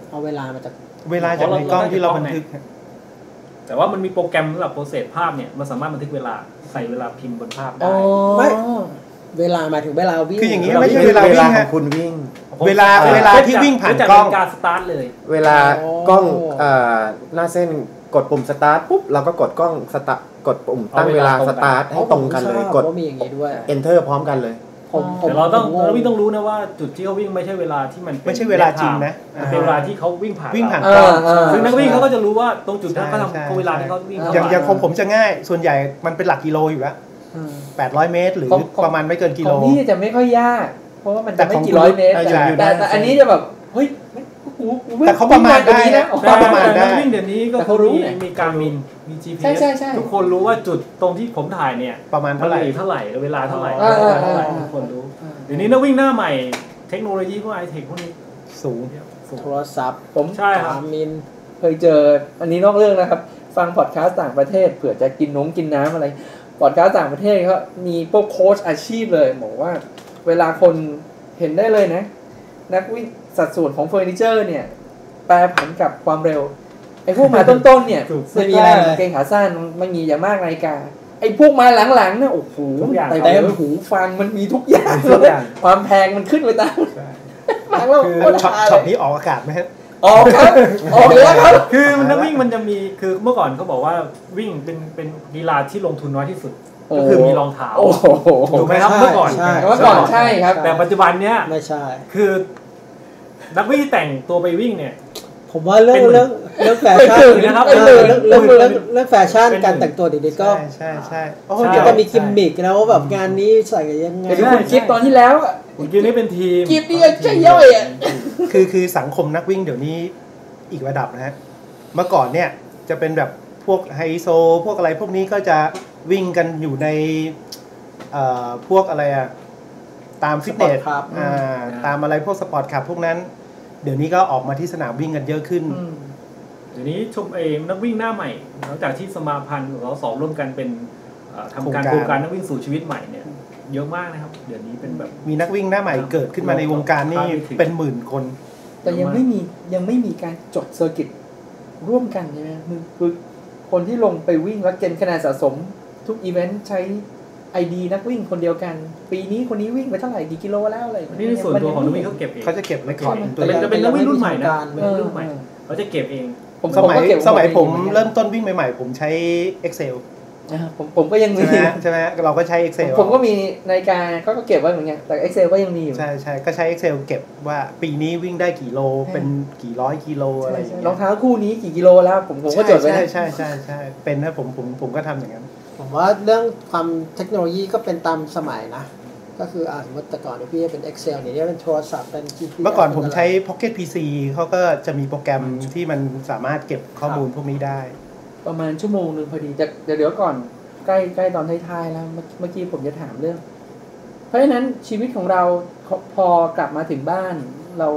เอาเวลามาจากในกล้องที่เราบันทึกแต่ว่ามันมีโปรแกรมสำหรับโปรเซสภาพเนี่ยมันสามารถบันทึกเวลาใส่เวลาพิมพ์บนภาพได้ไม่เวลาหมายถึงเวลาวิ่งคืออย่างนี้ไม่ใช่เวลาวิ่งของคุณวิ่งเวลาที่วิ่งผ่านกล้องการสตาร์ทเลยเวลากล้องหน้าเส้นกดปุ่มสตาร์ทปุ๊บเราก็กดกล้องสตาร์ทกดปุ่มตั้งเวลาสตาร์ทให้ตรงกันเลยกดมีอย่างนี้ด้วย enter พร้อมกันเลยแต่เราต้องรู้นะว่าจุดที่เขาวิ่งไม่ใช่เวลาที่มันไม่ใช่เวลาจริงนะเป็นเวลาที่เขาวิ่งผ่านกล้องซึ่งนักวิ่งเขาก็จะรู้ว่าตรงจุดนั้นเขาทำเวลาที่เขาวิ่งอย่างของผมจะง่ายส่วนใหญ่มันเป็นหลักกิโลอยู่แล้ว800 เมตรหรือประมาณไม่เกินกิโลของพี่จะไม่ค่อยยากเพราะว่ามันจะไม่กี่ร้อยเมตรแต่อันนี้จะแบบเฮ้ยแต่เขาประมาณได้นะประมาณได้วิ่งเดี๋ยวนี้ก็เขารู้มีการมี GPS ทุกคนรู้ว่าจุดตรงที่ผมถ่ายเนี่ยประมาณเท่าไหร่เวลาเท่าไหร่ทุกคนรู้เดี๋ยวนี้นักวิ่งหน้าใหม่เทคโนโลยีพวกไอเทคพวกนี้สูงโทรศัพท์ผมใช่ครับเคยเจออันนี้นอกเรื่องนะครับฟังพอดคาสต์ต่างประเทศเผื่อจะกินน้ำอะไรพอดคาสต์ต่างประเทศเขามีพวกโค้ชอาชีพเลยบอกว่าเวลาคนเห็นได้เลยนะนักวิ่งสัดส่วนของเฟอร์นิเจอร์เนี่ยแปรผันกับความเร็วไอ้พวกมาต้นๆเนี่ยเสื้อผ้าเกงขาสั้นมันมีอย่างมากนาฬิกาไอ้พวกมาหลังๆเนี่ยโอ้โหเต็มหูฟังมันมีทุกอย่างเลยความแพงมันขึ้นไปตามมาแล้วช็อตนี้ออกอากาศไหมครับออกครับออกแล้วครับคือมันนักวิ่งมันจะมีคือเมื่อก่อนเขาบอกว่าวิ่งเป็นกีฬาที่ลงทุนน้อยที่สุดก็คือมีรองเท้าถูกไหมครับเมื่อก่อนใช่ครับแต่ปัจจุบันเนี้ยไม่ใช่คือนักวิ่งที่แต่งตัวไปวิ่งเนี่ยผมว่าเรื่องแฟชั่นนะครับเรื่องแฟชั่นการแต่งตัวดีๆก็ใช่เดี๋ยวก็มีกิมมิกนะว่าแบบงานนี้ใส่ยังไงคุณคิดตอนที่แล้วอ่ะคุณคิดนี่เป็นทีมคิดนี่ใช่ย่อยอ่ะคือสังคมนักวิ่งเดี๋ยวนี้อีกระดับนะฮะเมื่อก่อนเนี่ยจะเป็นแบบพวกไฮโซพวกอะไรพวกนี้ก็จะวิ่งกันอยู่ในพวกอะไรอ่ะตามฟิตเนสตามอะไรพวกสปอร์ตคลับพวกนั้นเดี๋ยวนี้ก็ออกมาที่สนามวิ่งกันเยอะขึ้นเดี๋ยวนี้ชมนักวิ่งหน้าใหม่หลังจากที่สมาพันธ์เราสองร่วมกันเป็นทำการโครงการนักวิ่งสู่ชีวิตใหม่เนี่ยเยอะมากนะครับเดี๋ยวนี้เป็นแบบมีนักวิ่งหน้าใหม่เกิดขึ้นมาในวงการนี่เป็นหมื่นคนแต่ยังไม่มีการจดเซอร์กิตร่วมกันใช่ไหมคือคนที่ลงไปวิ่งแล้วเก็บคะแนนสะสมทุกอีเวนต์ใช้ID นักวิ่งคนเดียวกันปีนี้คนนี้วิ่งไปเท่าไหร่กี่กิโลแล้วอะไรนี่ในส่วนตัวของนักวิ่งเขาเก็บเองเขาจะเก็บไว้ก่อนจะเป็นนักวิ่งรุ่นใหม่นะรุ่นใหม่เขาจะเก็บเองสมัยผมเริ่มต้นวิ่งใหม่ๆผมใช้ Excel ผมก็ยังมีใช่ไหมเราก็ใช้ Excel ผมก็มีนาฬิกาก็เก็บไว้เหมือนกันแต่ Excel ก็ยังมีอยู่ใช่ก็ใช้ Excel เก็บว่าปีนี้วิ่งได้กี่โลเป็นกี่ร้อยกิโลอะไรอย่างเงี้ยรองเท้าคู่นี้กี่กิโลแล้วผมก็จดไว้ใช่เป็นนะผมก็ทำอย่างนั้นผมว่าเรื่องความเทคโนโลยีก็เป็นตามสมัยนะก็คือสมมติแต่ก่อนพี่เป็น Excel เนี่ยเป็นโทรศัพท์เป็น GPS เมื่อก่อนผมใช้ Pocket PC เขาก็จะมีโปรแกรมที่มันสามารถเก็บข้อมูลพวกนี้ได้ประมาณชั่วโมงนึงพอดีเดี๋ยวก่อนใกล้ตอนท้ายๆแล้วเมื่อกี้ผมจะถามเรื่องเพราะฉะนั้นชีวิตของเราพอกลับมาถึงบ้านเรา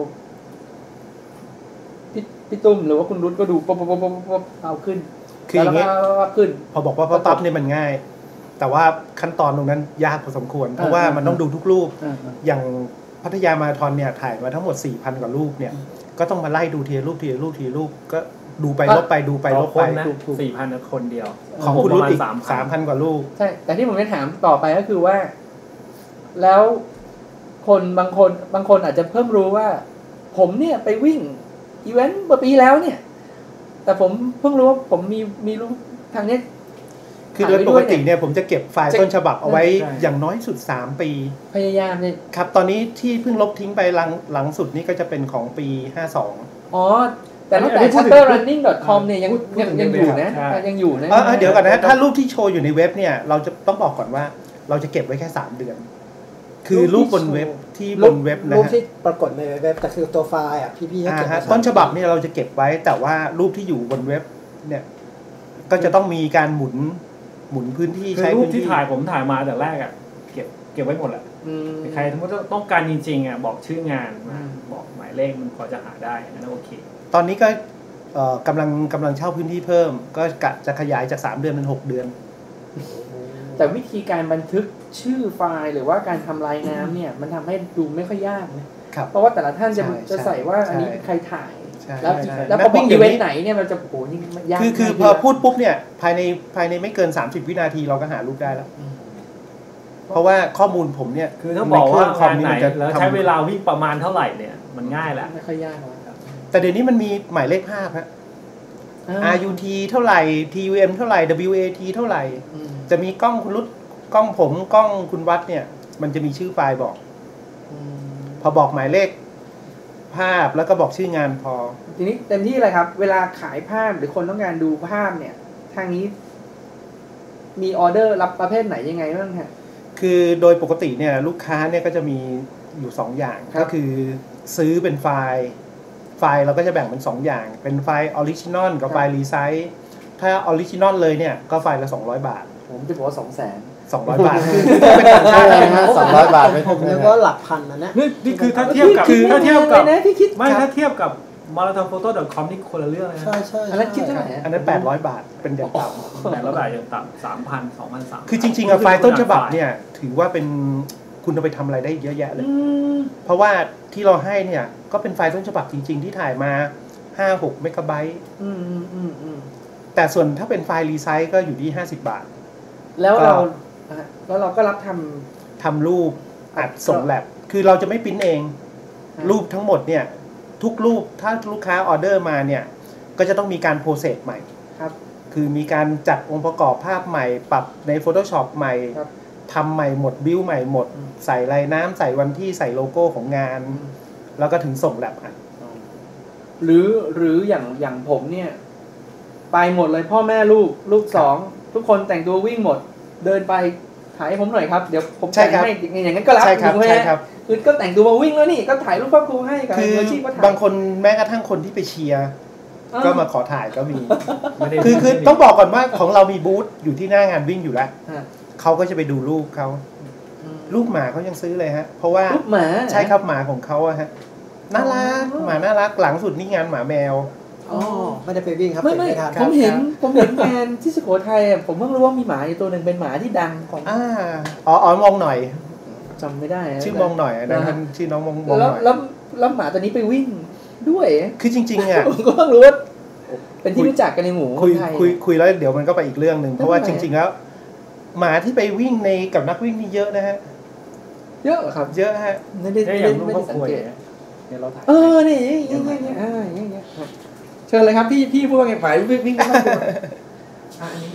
พี่ตุ้มหรือว่าคุณรุ้ก็ดูป๊บเอาขึ้นคืออย่างนี้พอบอกว่าปั๊บเนี่ยมันง่ายแต่ว่าขั้นตอนตรงนั้นยากพอสมควรเพราะว่ามันต้องดูทุกรูปอย่างพัทยามาราธอนเนี่ยถ่ายมาทั้งหมด 4,000 กว่ารูปเนี่ยก็ต้องมาไล่ดูทีละรูปก็ดูไปลบไปดูไปลบไป 4,000 คนเดียวของคุณรุ่นอีก 3,000 กว่ารูปใช่แต่ที่ผมจะถามต่อไปก็คือว่าแล้วคนบางคนอาจจะเพิ่มรู้ว่าผมเนี่ยไปวิ่งอีเวนต์เมื่อปีแล้วเนี่ยแต่ผมเพิ่งรู้ว่าผมมีรู้ทางนี้คือโดยปกติเนี่ยผมจะเก็บไฟล์ต้นฉบับเอาไว้อย่างน้อยสุด3ปีพยายามเนี่ยครับตอนนี้ที่เพิ่งลบทิ้งไปหลังสุดนี้ก็จะเป็นของปี52 อ๋อแต่ตั้งแต่ chapterrunning.com เนี่ยยังอยู่นะยังอยู่นะเดี๋ยวก่อนนะถ้ารูปที่โชว์อยู่ในเว็บเนี่ยเราจะต้องบอกก่อนว่าเราจะเก็บไว้แค่3 เดือนคือรูปบนเว็บที่บนเว็บนะรูปที่ปรากฏในเว็บแต่คือตัวไฟล์อ่ะพี่ๆจะเก็บต้นฉบับเนี่ยเราจะเก็บไว้แต่ว่ารูปที่อยู่บนเว็บเนี่ยก็จะต้องมีการหมุนพื้นที่ใช้รูปที่ผมถ่ายมาแต่แรกอ่ะเก็บไว้หมดแหละใครถ้าต้องการจริงๆอ่ะบอกชื่องานมาบอกหมายเลขมันพอจะหาได้นะโอเคตอนนี้ก็กำลังเช่าพื้นที่เพิ่มก็จะขยายจาก3 เดือนเป็น6 เดือนแต่วิธีการบันทึกชื่อไฟล์หรือว่าการทำลายน้ำเนี่ยมันทำให้ดูไม่ค่อยยากนะเพราะว่าแต่ละท่านจะใส่ว่าอันนี้เป็นใครถ่ายแล้วพอบอกอีเวนต์ไหนเนี่ยมันจะโหยิ่งยากคือพอพูดปุ๊บเนี่ยภายในไม่เกิน30วินาทีเราก็หารูปได้แล้วเพราะว่าข้อมูลผมเนี่ยคือถ้าบอกว่างานไหนแล้วใช้เวลาวิ่งประมาณเท่าไหร่เนี่ยมันง่ายแหละไม่ค่อยยากครับแต่เดี๋ยวนี้มันมีหมายเลขภาพฮะ RUT เท่าไหร่ TUM เท่าไหร่ WAT เท่าไหร่จะมีกล้องคุณรุดกล้องผมกล้องคุณวัดเนี่ยมันจะมีชื่อไฟล์บอกพอบอกหมายเลขภาพแล้วก็บอกชื่องานพอทีนี้เต็มที่เลยครับเวลาขายภาพหรือคนต้องการดูภาพเนี่ยทางนี้มีออเดอร์รับประเภทไหนยังไงบ้างฮะคือโดยปกติเนี่ยลูกค้าเนี่ยก็จะมีอยู่2อย่างก็คือซื้อเป็นไฟล์เราก็จะแบ่งเป็น2อย่างเป็นไฟล์ออริจินอลกับไฟล์รีไซส์ถ้าออริจินอลเลยเนี่ยก็ไฟล์ละ200 บาทผมจะบอกว่า 200 บาทคือเป็นต่างชาตินะฮะ 200 บาทไม่ผมนึกว่าหลักพันนะนี่คือถ้าเทียบกับไม่ถ้าเทียบกับmarathonphoto.com นี่คนละเรื่องเลยนะใช่อันนั้นคิดเท่าไหร่อันนั้น800 บาทเป็นอย่างต่ำ800 บาทอย่างต่ำ 3,000 2,300 คือจริงๆอะไฟล์ต้นฉบับเนี่ยถือว่าเป็นคุณเอาไปทำอะไรได้เยอะแยะเลยเพราะว่าที่เราให้เนี่ยก็เป็นไฟล์ต้นฉบับจริงๆที่ถ่ายมา 5-6 เมกะไบต์แต่ส่วนถ้าเป็นไฟล์รีไซส์ก็อยู่ที่50 บาทแล้วเราก็รับทำรูปอัดส่งแลบคือเราจะไม่พิมพ์เองรูปทั้งหมดเนี่ยทุกรูปถ้าลูกค้าออเดอร์มาเนี่ยก็จะต้องมีการโปรเซสใหม่ครับคือมีการจัดองค์ประกอบภาพใหม่ปรับใน Photoshop ใหม่ทำใหม่หมดบิลใหม่หมดใส่ลายน้ำใส่วันที่ใส่โลโก้ของงานแล้วก็ถึงส่งแลบอัดหรืออย่างผมเนี่ยไปหมดเลยพ่อแม่ลูก2ทุกคนแต่งตัววิ่งหมดเดินไปถ่ายให้ผมหน่อยครับเดี๋ยวผมแต่งให้อย่างนั้นก็รับถูกไหมคือก็แต่งตัวมาวิ่งแล้วนี่ก็ถ่ายรูปครอบครัวให้กับมืออาชีพก็ถ่ายบางคนแม้กระทั่งคนที่ไปเชียร์ก็มาขอถ่ายก็มีคือต้องบอกก่อนว่าของเรามีบูธอยู่ที่หน้างานวิ่งอยู่แล้วเขาก็จะไปดูรูปเขารูปหมาเขายังซื้อเลยฮะเพราะว่ารูปหมาใช่ครับหมาของเขาอะฮะน่ารักหมาน่ารักหลังสุดนี่งานหมาแมวไม่ได้ไปวิ่งครับไม่ผมเห็นงานที่สุโขทัยผมเพิ่งรู้ว่ามีหมาอยู่ตัวหนึ่งเป็นหมาที่ดังของมองหน่อยจำไม่ได้ชื่อมองหน่อยนะท่านชื่อน้องมองหน่อยแล้วหมาตัวนี้ไปวิ่งด้วยคือจริงๆอ่ะผมก็เพิ่งรู้ว่าเป็นที่รู้จักกันในหมู่คนไทยคุยแล้วเดี๋ยวมันก็ไปอีกเรื่องนึงเพราะว่าจริงๆแล้วหมาที่ไปวิ่งในกับนักวิ่งนี่เยอะนะฮะเยอะครับเยอะฮะไม่ได้สังเกตเนี่ยเราถ่ายนี่อย่างเงี้ยเชิญเลยครับพี่พูดว่าไงฝ่ายวิ่งก็ต้องอันนี้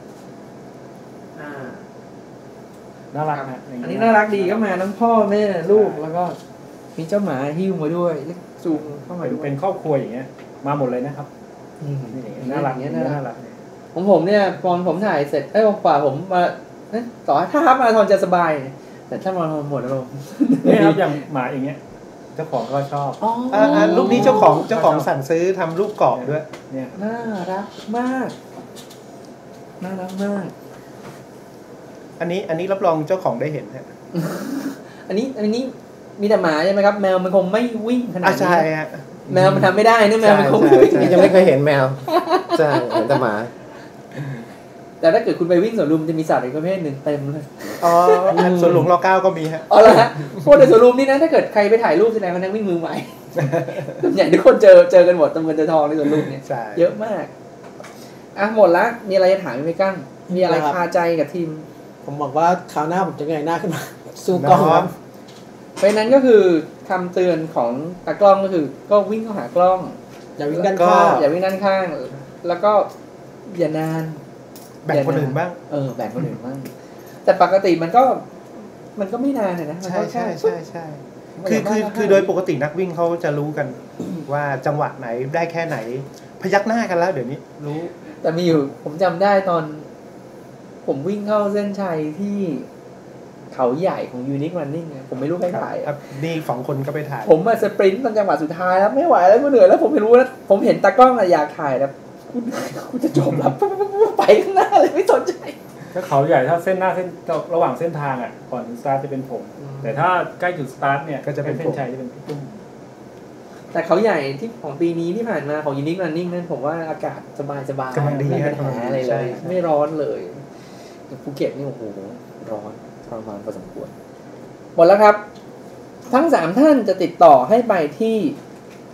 น่ารักนะอันนี้น่ารักดีก็มาทั้งพ่อแม่ลูกแล้วก็มีเจ้าหมาหิ้วมาด้วยจูงเข้ามาเป็นครอบครัวอย่างเงี้ยมาหมดเลยนะครับน่ารักเงี้ยน่ารักผมเนี่ยตอนผมถ่ายเสร็จกว่าผมมาต่อถ้าฮับมาทอนจะสบายแต่ถ้ามาทอนหมดอารมณ์นี่ครับอย่างหมาอย่างเงี้ยเจ้าของก็ชอบรูปนี้เจ้าของสั่งซื้อทำรูปกรอบด้วยเนี่ยน่ารักมากอันนี้รับรองเจ้าของได้เห็นฮะอันนี้มีแต่หมาใช่ไหมครับแมวมันคงไม่วิ่งขนาดนี้ใช่ฮะแมวมันทำไม่ได้นะแมวมันคงไม่วิ่งยังไม่เคยเห็นแมวใช่เห็นแต่หมาแต่ถ้าเกิดคุณไปวิ่งสวนลุมจะมีสัตว์อีกประเภทหนึ่งเต็มเลยสวนหลวงร.9ก็มีฮะอ๋อเหรอฮะพวกในสวนลุมนี่นะถ้าเกิดใครไปถ่ายรูปแสดงว่านักวิ่งมือใหม่อย่างที่คนเจอกันหมดตำเงินตะทองในสวนลุมเนี่ยเยอะมากหมดละมีอะไรจะถามไหมกั้งมีอะไรคาใจกับทีมผมบอกว่าคราวหน้าผมจะเงยหน้าขึ้นมาสู้กล้องเพราะนั้นก็คือคำเตือนของตากล้องก็คือก็วิ่งเข้าหากล้องอย่าวิ่งด้านข้างแล้วก็อย่านานแบ่งคนอื่นบ้างแบ่งคนอื่นบ้างแต่ปกติมันก็ไม่นานเลยนะใช่คือโดยปกตินักวิ่งเขาจะรู้กันว่าจังหวะไหนได้แค่ไหนพยักหน้ากันแล้วเดี๋ยวนี้รู้แต่มีอยู่ผมจำได้ตอนผมวิ่งเข้าเส้นชัยที่เขาใหญ่ของ Unique Running ผมไม่รู้ใครถ่ายนี่2คนก็ไปถ่ายผมมาสปรินต์ตอนจังหวะสุดท้ายแล้วไม่ไหวแล้วก็เหนื่อยแล้วผมไม่รู้แล้วผมเห็นตากล้องอยากถ่ายแล้วกูจะจบแล้วไปข้างหน้าเลยไม่สนใจถ้าเขาใหญ่ถ้าเส้นหน้าเส้นระหว่างเส้นทางอ่ะก่อนถึงสตาร์ทจะเป็นผมแต่ถ้าใกล้จุดสตาร์ทเนี่ยก็จะเป็นเส้นชัยจะเป็นพี่ตุ้มแต่เขาใหญ่ที่ของปีนี้ที่ผ่านมาของ Unique Running นั่นผมว่าอากาศสบายกำลังดีไม่มีปัญหาอะไรเลยไม่ร้อนเลยภูเก็ตนี่โอ้โหร้อนทรมานพอสมควรหมดแล้วครับทั้ง3ท่านจะติดต่อให้ไปที่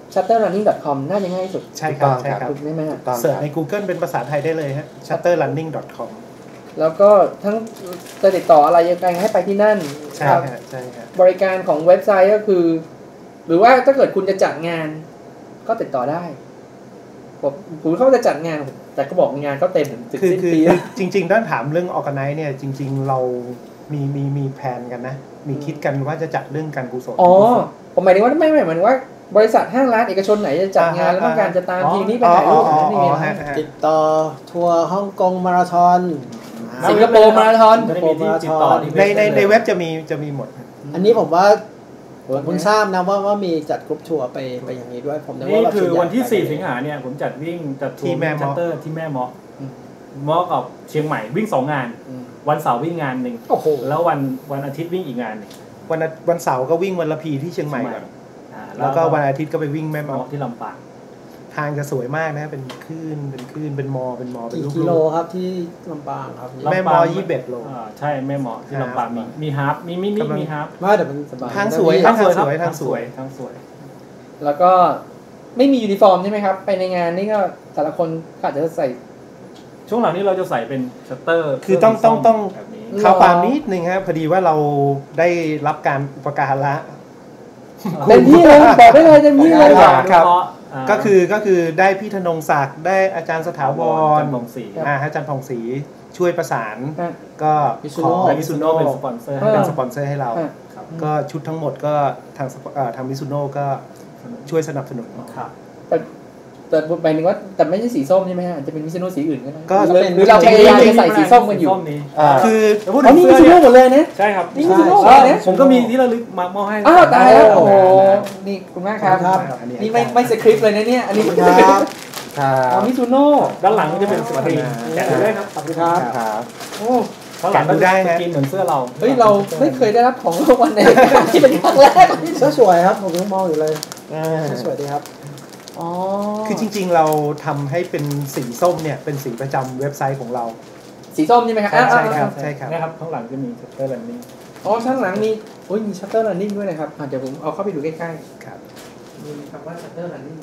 shutterrunning.com น่าจะง่ายสุดใช่ครับใช่ครับถูกไหมฮะเสิร์ชใน Google เป็นภาษาไทยได้เลยฮะ shutterrunning.com แล้วก็ทั้งจะติดต่ออะไรยังไงให้ไปที่นั่นใช่ครับฮะใช่ฮะบริการของเว็บไซต์ก็คือ หรือว่าถ้าเกิดคุณจะจัดงานก็ติดต่อได้ผมเขาจะจัดงานแต่ก็บอกงานก็เต็มถึงสิ้นปีจริงๆถ้าถามเรื่อง organize เนี่ยจริงๆเรามีแผนกันนะมีคิดกันว่าจะจัดเรื่องการกุศลอ๋อผมหมายถึงว่าไม่เหมือนว่าบริษัทห้างร้านเอกชนไหนจะจัดงานแล้วต้องการจะตามทีมนี้ไปถ่ายรูปนี่ไงติดต่อทัวร์ฮ่องกงมาราธอนสิงคโปร์มาราธอนในเว็บจะมีหมดอันนี้ผมว่าผมทราบนะว่ามีจัดกรุ๊ปทัวร์ไปอย่างนี้ด้วยผมนึกว่านี่คือวันที่4สิงหาเนี่ยผมจัดวิ่งจัดทัวร์ชัตเตอร์ที่แม่เมาะกับเชียงใหม่วิ่ง2งานวันเสาร์วิ่งงานนึงแล้ววันอาทิตย์วิ่งอีกงานนึงวันเสาร์ก็วิ่งวันละพีที่เชียงใหม่ก่อนแล้วก็วันอาทิตย์ก็ไปวิ่งแม่เมาะที่ลำปางทางจะสวยมากนะเป็นคลื่นเป็นมอเป็นลูกกิโลครับที่ลำปางครับแม่เมาะ21 โลใช่แม่เมาะที่ลำปางมีฮาร์ปมีมินิมีฮาร์ปว่าแต่มันสบายทางสวยทางสวยแล้วก็ไม่มียูนิฟอร์มใช่ไหมครับไปในงานนี่ก็แต่ละคนอาจจะใส่ช่วงหลังนี้เราจะใส่เป็นชัตเตอร์คือต้องข่าวปามนิดนึงครับพอดีว่าเราได้รับการอุปการะเต็มที่เลยบอกได้เลยเต็มที่เลยครับก็คือได้พี่ธนงศักดิ์ได้อาจารย์สถาวรอาจารย์ผ่องศรีช่วยประสานก็ของมิซุโน่เป็นสปอนเซอร์ให้เราก็ชุดทั้งหมดก็ทางมิซุโน่ก็ช่วยสนับสนุนแต่หมายถึงว่าแต่ไม่ใช่สีส้มใช่ไหมฮะจะเป็นมิซุโน่สีอื่นก็ได้หรือเราพยายามจะใส่สีส้มกันอยู่คือนี่มิซุโน่หมดเลยนะใช่ครับนี่มิซุโน่นะผมก็มีที่ระลึกมามอบให้ตายแล้วโอ้โหนี่คุณมากครับนี่ไม่สคริปต์เลยนะเนี่ยอันนี้ครับมิซุโน่ด้านหลังจะเป็นสกรีนแกะได้ครับขอบคุณครับโอ้ข้างหลังก็ได้สกรีนเหมือนเสื้อเราเฮ้ยเราไม่เคยได้รับของรางวัลในที่เป็นครั้งแรกเสื้อสวยครับผมยังมองอยู่เลยสวยดีครับคือจริงๆเราทำให้เป็นสีส้มเนี่ยเป็นสีประจำเว็บไซต์ของเราสีส้มใช่ไหมครับใช่ครับใช่ครับนะครับข้างหลังจะมี Shutter Running ข้างหลังมีมี Shutter Running ด้วยนะครับเดี๋ยวผมเอาเข้าไปดูใกล้ๆครับมีคำว่า Shutter Running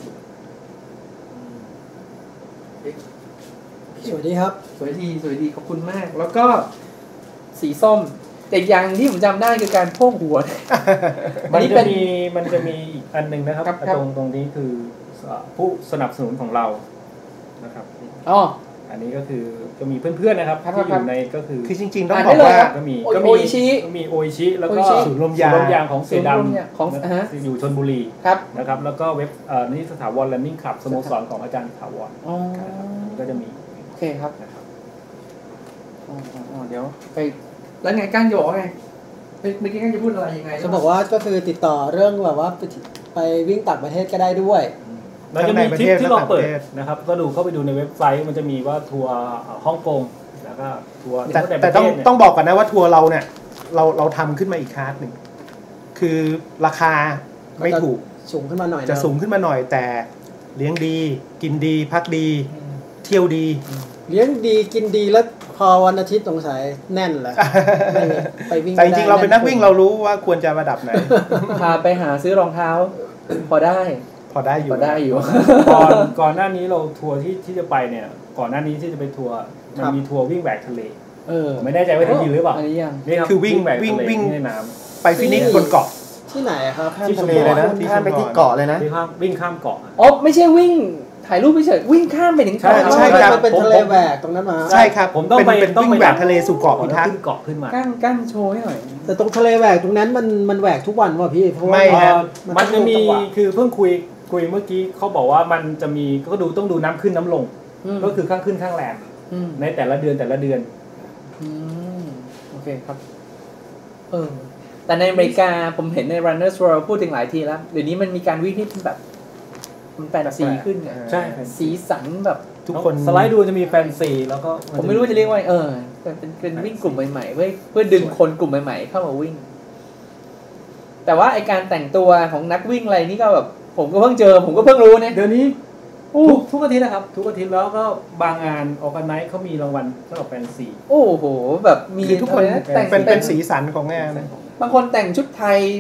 สวัสดีครับสวยดีขอบคุณมากแล้วก็สีส้มแต่อย่างที่ผมจำได้คือการโพกหัวมันจะมีอีกอันนึงนะครับตรงนี้คือผู้สนับสนุนของเรานะครับอันนี้ก็คือจะมีเพื่อนๆนะครับที่อยู่ในก็คือจริงๆต้องบอกว่าก็มีโออิชิแล้วก็ศูนย์ลมยางของเสือดำของอยู่ชลบุรีนะครับแล้วก็เว็บนี่สถาวร Running Club สโมสรของอาจารย์ถาวรก็จะมีโอเคครับเดี๋ยวไปแล้วไงก้างจะบอกว่าไงเมื่อกี้ก้างจะพูดอะไรยังไงจะบอกว่าก็คือติดต่อเรื่องแบบว่าไปวิ่งต่างประเทศก็ได้ด้วยเราจะมีทริปที่เราเปิดนะครับก็เข้าไปดูในเว็บไซต์มันจะมีว่าทัวร์ฮ่องกงแล้วก็ทัวร์แต่ต้องบอกก่อนนะว่าทัวร์เราเนี่ยเราทำขึ้นมาอีกคลาสหนึ่งคือราคาไม่ถูกสูงขึ้นมาหน่อยจะสูงขึ้นมาหน่อยแต่เลี้ยงดีกินดีพักดีเที่ยวดีเลี้ยงดีกินดีแล้วพอวันอาทิตย์สงสัยแน่นแหละไปวิ่งแต่จริงๆเราเป็นนักวิ่งเรารู้ว่าควรจะระดับไหนพาไปหาซื้อรองเท้าพอได้อยู่ก่อนหน้านี้เราทัวร์ที่จะไปเนี่ยก่อนหน้านี้ที่จะไปทัวร์มันมีทัวร์วิ่งแหวกทะเลไม่แน่ใจว่าได้ยินหรือเปล่านี่ครับคือวิ่งในน้ำไปฟินิกซ์บนเกาะที่ไหนครับข้ามทะเลเลยนะข้ามไปที่เกาะเลยนะวิ่งข้ามเกาะไม่ใช่วิ่งถ่ายรูปเฉยวิ่งข้ามไปถึงเกาะใช่ครับเป็นทะเลแหวกตรงนั้นมาใช่ครับผมต้องวิ่งแหวกทะเลสู่เกาะพิทักษ์ขึ้นเกาะขึ้นมากั้นโชว์ให้หน่อยแต่ตรงทะเลแหวกตรงนั้นมันแหวกทุกวันว่ะพี่ไม่ครับมันจะมีคือเพิ่งคุยเมื่อกี้เขาบอกว่ามันจะมีก็ต้องดูน้ำขึ้นน้ำลงก็คือข้างขึ้นข้างแรมในแต่ละเดือนโอเคครับแต่ในอเมริกาผมเห็นใน Runners World พูดถึงหลายทีแล้วเดี๋ยวนี้มันมีการวิ่งที่แบบมันแฟนซีขึ้นใช่สีสันแบบทุกคนสไลด์ดูจะมีแฟนซีแล้วก็ผมไม่รู้จะเรียกว่าเป็นวิ่งกลุ่มใหม่ๆเพื่อดึงคนกลุ่มใหม่ๆเข้ามาวิ่งแต่ว่าไอการแต่งตัวของนักวิ่งอะไรนี่ก็แบบผมก็เพิ่งเจอผมก็เพิ่งรู้เนี่ยเดี๋ยวนี้ทุกอาทิตย์นะครับทุกอาทิตย์แล้วก็บางงานออร์แกไนซ์เขามีรางวัลสำหรับแฟนซีโอ้โหแบบมีทุกคนแต่งเป็นสีสันของงานบางคนแต่งชุดไทย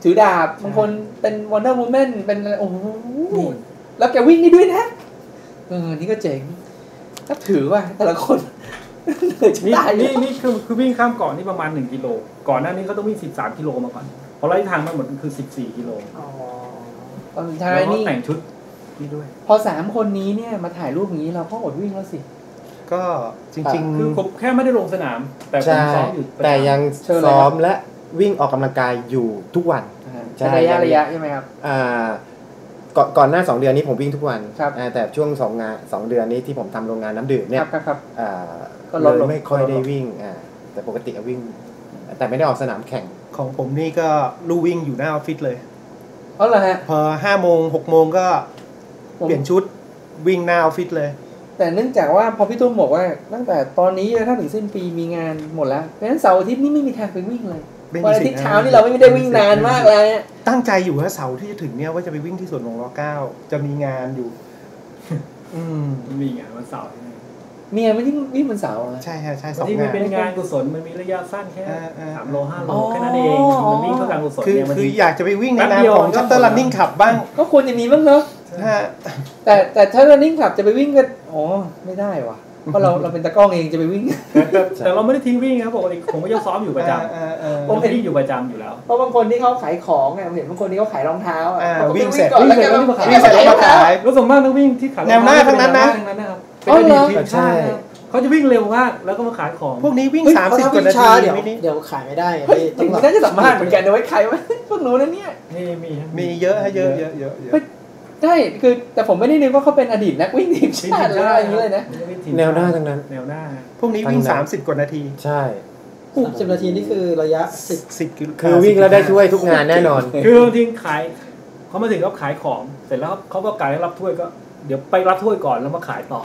ถือดาบบางคนเป็นวันเดอร์วูแมนเป็นโอ้โหแล้วแกวิ่งนี่ด้วยนะนี่ก็เจ๋งถ้าถือว่าแต่ละคนนี่คือวิ่งข้ามเกาะนี่ประมาณ1 กิโลก่อนหน้านี้เขาต้องวิ่ง13 กิโลมาก่อนเพราะระยะทางมันหมดคือ14 กิโลตอนท้ายนี่แต่งชุดนี่ด้วยพอ3 คนนี้เนี่ยมาถ่ายรูปอย่างนี้เราก็อดวิ่งแล้วสิก็จริงๆคือผมแค่ไม่ได้ลงสนามแต่ผมซ้อมอยู่แต่ยังซ้อมและวิ่งออกกำลังกายอยู่ทุกวันระยะใช่ไหมครับก่อนหน้า2 เดือนนี้ผมวิ่งทุกวันแต่ช่วง2 เดือนนี้ที่ผมทำโรงงานน้ำดื่มเนี่ยก็เลยไม่ค่อยได้วิ่งแต่ปกติวิ่งแต่ไม่ได้ออกสนามแข่งของผมนี่ก็ลู่วิ่งอยู่หน้าออฟฟิศเลยเหรอฮะพอ5 โมง 6 โมงก็เปลี่ยนชุดวิ่งหน้าออฟฟิศเลยแต่เนื่องจากว่าพอพี่ตุ้มบอกว่าตั้งแต่ตอนนี้ถ้าถึงสิ้นปีมีงานหมดแล้วเพราะฉะนั้นเสาร์อาทิตย์นี่ไม่มีทางไปวิ่งเลยวันอาทิตย์เช้านี่เราไม่ได้วิ่งนานมากเลยตั้งใจอยู่ว่าเสาร์ที่จะถึงเนี่ยว่าจะไปวิ่งที่สวนหลวงร.9จะมีงานอยู่มีงานวันเสาร์เมียไม่ได้วิ่งวันเสาร์ใช่ใช่ 2 งานที่มันเป็นงานกุศลมันมีระยะสั้นแค่3 โล 5 โลแค่นั้นเองมันวิ่งเพื่อการกุศลเนี่ยคืออยากจะไปวิ่งในนามของชัตเตอร์รันนิ่งคลับบ้างก็ควรจะมีบ้างเนาะแต่ถ้ารันนิ่งคลับจะไปวิ่งก็ไม่ได้ว่ะเพราะเราเป็นตะก้องเองจะไปวิ่งแต่เราไม่ได้ทิ้งวิ่งครับปกติผมก็ยังซ้อมอยู่ประจำผมวิ่งอยู่ประจำอยู่แล้วเพราะบางคนที่เขาขายของไงผมเห็นบางคนที่เขาขายรองเท้าวิ่งเสร็จแล้วมาขายก็ส่วนมากนักวิ่งที่ขายแนวหน้าทั้งนั้นนะเป็นอดีตทีมชาติเขาจะวิ่งเร็วมากแล้วก็มาขายของพวกนี้วิ่ง30 กว่านาทีเดี๋ยวขายไม่ได้ถึงน่าจะสัมภาษณ์เหมือนกันเอาไว้ใครวะพวกหนูนั่นเนี่ยมีเยอะเยอะใช่คือแต่ผมไม่ได้นึกว่าเขาเป็นอดีตนักวิ่งทีมชาติอะไรอย่างนี้เลยนะแนวหน้าทั้งนั้นแนวหน้าพวกนี้วิ่ง30 กว่านาทีใช่ 30 นาทีนี่คือระยะ 10 กิโลคือวิ่งแล้วได้ถ้วยทุกงานแน่นอนคือบางทีขายเขามาถึงก็ขายของเสร็จแล้วเขาก็การรับถ้วยก็เดี๋ยวไปรับถ้วยก่อนแล้วมาขายต่อ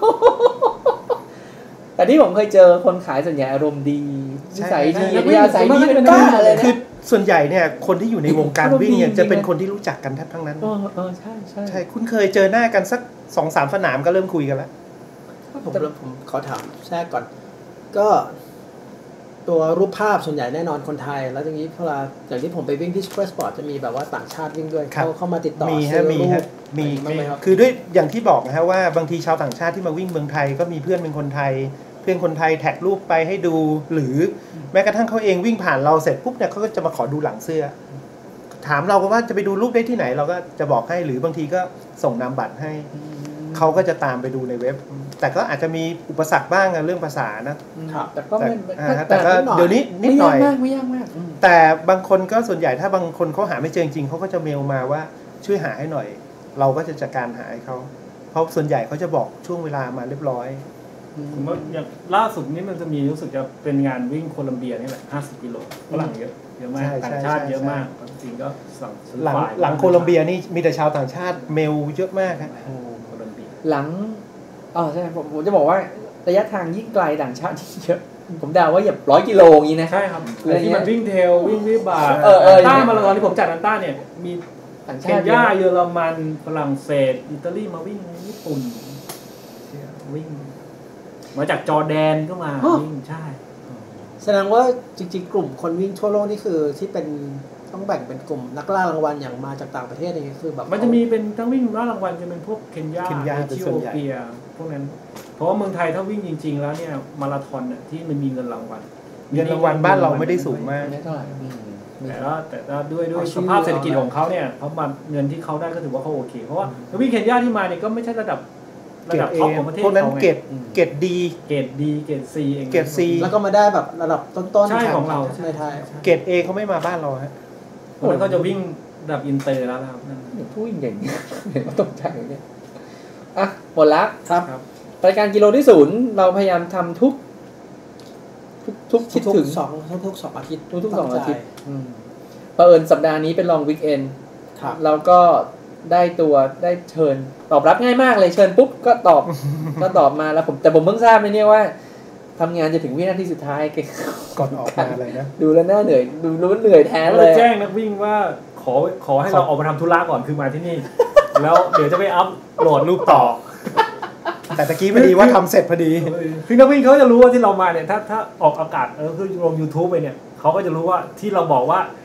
แต่ที่ผมเคยเจอคนขายส่วนใหญ่อารมณ์ดีนิสัยดีนิสัยดีเป็นบ้าเลยนะคือส่วนใหญ่เนี่ยคนที่อยู่ในวงการวิ่งเนี่ยจะเป็นคนที่รู้จักกันทั้งนั้นใช่คุ้นเคยเจอหน้ากันสัก 2-3 สนามก็เริ่มคุยกันแล้วผมขอถามแทรกก่อนก็ตัวรูปภาพส่วนใหญ่แน่นอนคนไทยแล้วอย่างนี้เวลาอย่างที่ผมไปวิ่งที่ซูเปอร์สปอร์ตจะมีแบบว่าต่างชาติวิ่งด้วยเข้ามาติดต่อมีคือด้วยอย่างที่บอกนะฮะว่าบางทีชาวต่างชาติที่มาวิ่งเมืองไทยก็มีเพื่อนเป็นคนไทยเพื่อนคนไทยแท็กรูปไปให้ดูหรือแม้กระทั่งเขาเองวิ่งผ่านเราเสร็จปุ๊บเนี่ยเขาก็จะมาขอดูหลังเสื้อถามเราว่าจะไปดูรูปได้ที่ไหนเราก็จะบอกให้หรือบางทีก็ส่งนามบัตรให้เขาก็จะตามไปดูในเว็บแต่ก็อาจจะมีอุปสรรคบ้างเรื่องภาษานะแต่ก็ไม่แต่ก็เดี๋ยวนี้นิดหน่อยไม่ยากมากแต่บางคนก็ส่วนใหญ่ถ้าบางคนเขาหาไม่เจอจริงเขาก็จะเมลมาว่าช่วยหาให้หน่อยเราก็จะจัดการหาให้เขาเพราะส่วนใหญ่เขาจะบอกช่วงเวลามาเรียบร้อยผมว่าอย่างล่าสุดนี้มันจะมีรู้สึกจะเป็นงานวิ่งโคลัมเบียนี่แหละ50 กิโลฝรั่งเยอะมากต่างชาติเยอะมากจริงก็หลังโคลัมเบียนี่มีแต่ชาวต่างชาติเมลเยอะมากครับหลังใช่ผมจะบอกว่าระยะทางยิ่งไกลต่างชาติเยอะผมเดาว่าอย่า100 กิโลอย่างนี้นะใช่ครับที่มันวิ่งเทลวิ่งวิบากต้ามาราธอนที่ผมจัดต้าเนี่ยมีต่างชาติเคนยาเยอรมันฝรั่งเศสอิตาลีมาวิ่งญี่ปุ่นวิ่งมาจากจอร์แดนก็มาวิ่งใช่แสดงว่าจริงๆกลุ่มคนวิ่งทั่วโลกนี่คือที่เป็นต้องแบ่งเป็นกลุ่มนักล่ารางวัลอย่างมาจากต่างประเทศนี่คือแบบมันจะมีเป็นทั้งวิ่งล่ารางวัลจะเป็นพวกเคนยาเอธิโอเปียพวกนั้นเพราะว่าเมืองไทยถ้าวิ่งจริงๆแล้วเนี่ยมาราธอนเนี่ยที่มันมีเงินรางวัลบ้านเราไม่ได้สูงมากเท่าไหร่แต่ด้วยสภาพเศรษฐกิจของเขาเนี่ยเขาบัตรเงินที่เขาได้ก็ถือว่าเขาโอเคเพราะว่าวิ่งเคนยาที่มาเนี่ยก็ไม่ใช่ระดับท็อปของประเทศพวกนั้นเกรดดีเกรด C เองเกรด C แล้วก็มาได้แบบระดับต้นๆใช่ของเราในไทยเกรด A เขาไม่มาบ้านเราฮะคนเขาจะวิ่งระดับอินเตอร์แล้วครับผู้วิ่งอย่างนี้ตกใจเนี่ยหมดละครับรายการกิโลที่0เราพยายามทำทุกคิดถึงทุก2 อาทิตย์ทุก2 อาทิตย์เผอิญสัปดาห์นี้เป็นลองวีคเอนด์แล้วก็ได้เชิญตอบรับง่ายมากเลยเชิญปุ๊บก็ตอบมาแล้วแต่ผมเพิ่งทราบเนี่ยว่าทำงานจะถึงวินาทีสุดท้ายก่อนออกมาอะไรนะดูแล้วน่าเหนื่อยดูเหนื่อยแทนเลยแจ้งนักวิ่งว่าขอให้เราออกมาทำธุระก่อนคือมาที่นี่แล้วเดี๋ยวจะไปอัพโหลดรูปต่อแต่ตะกี้พอดีว่าทำเสร็จพอดีคือนักวิ่งเขาจะรู้ว่าที่เรามาเนี่ยถ้าออกอากาศคือลง YouTube ไปเนี่ยเขาก็จะรู้ว่าที่เราบอกว่า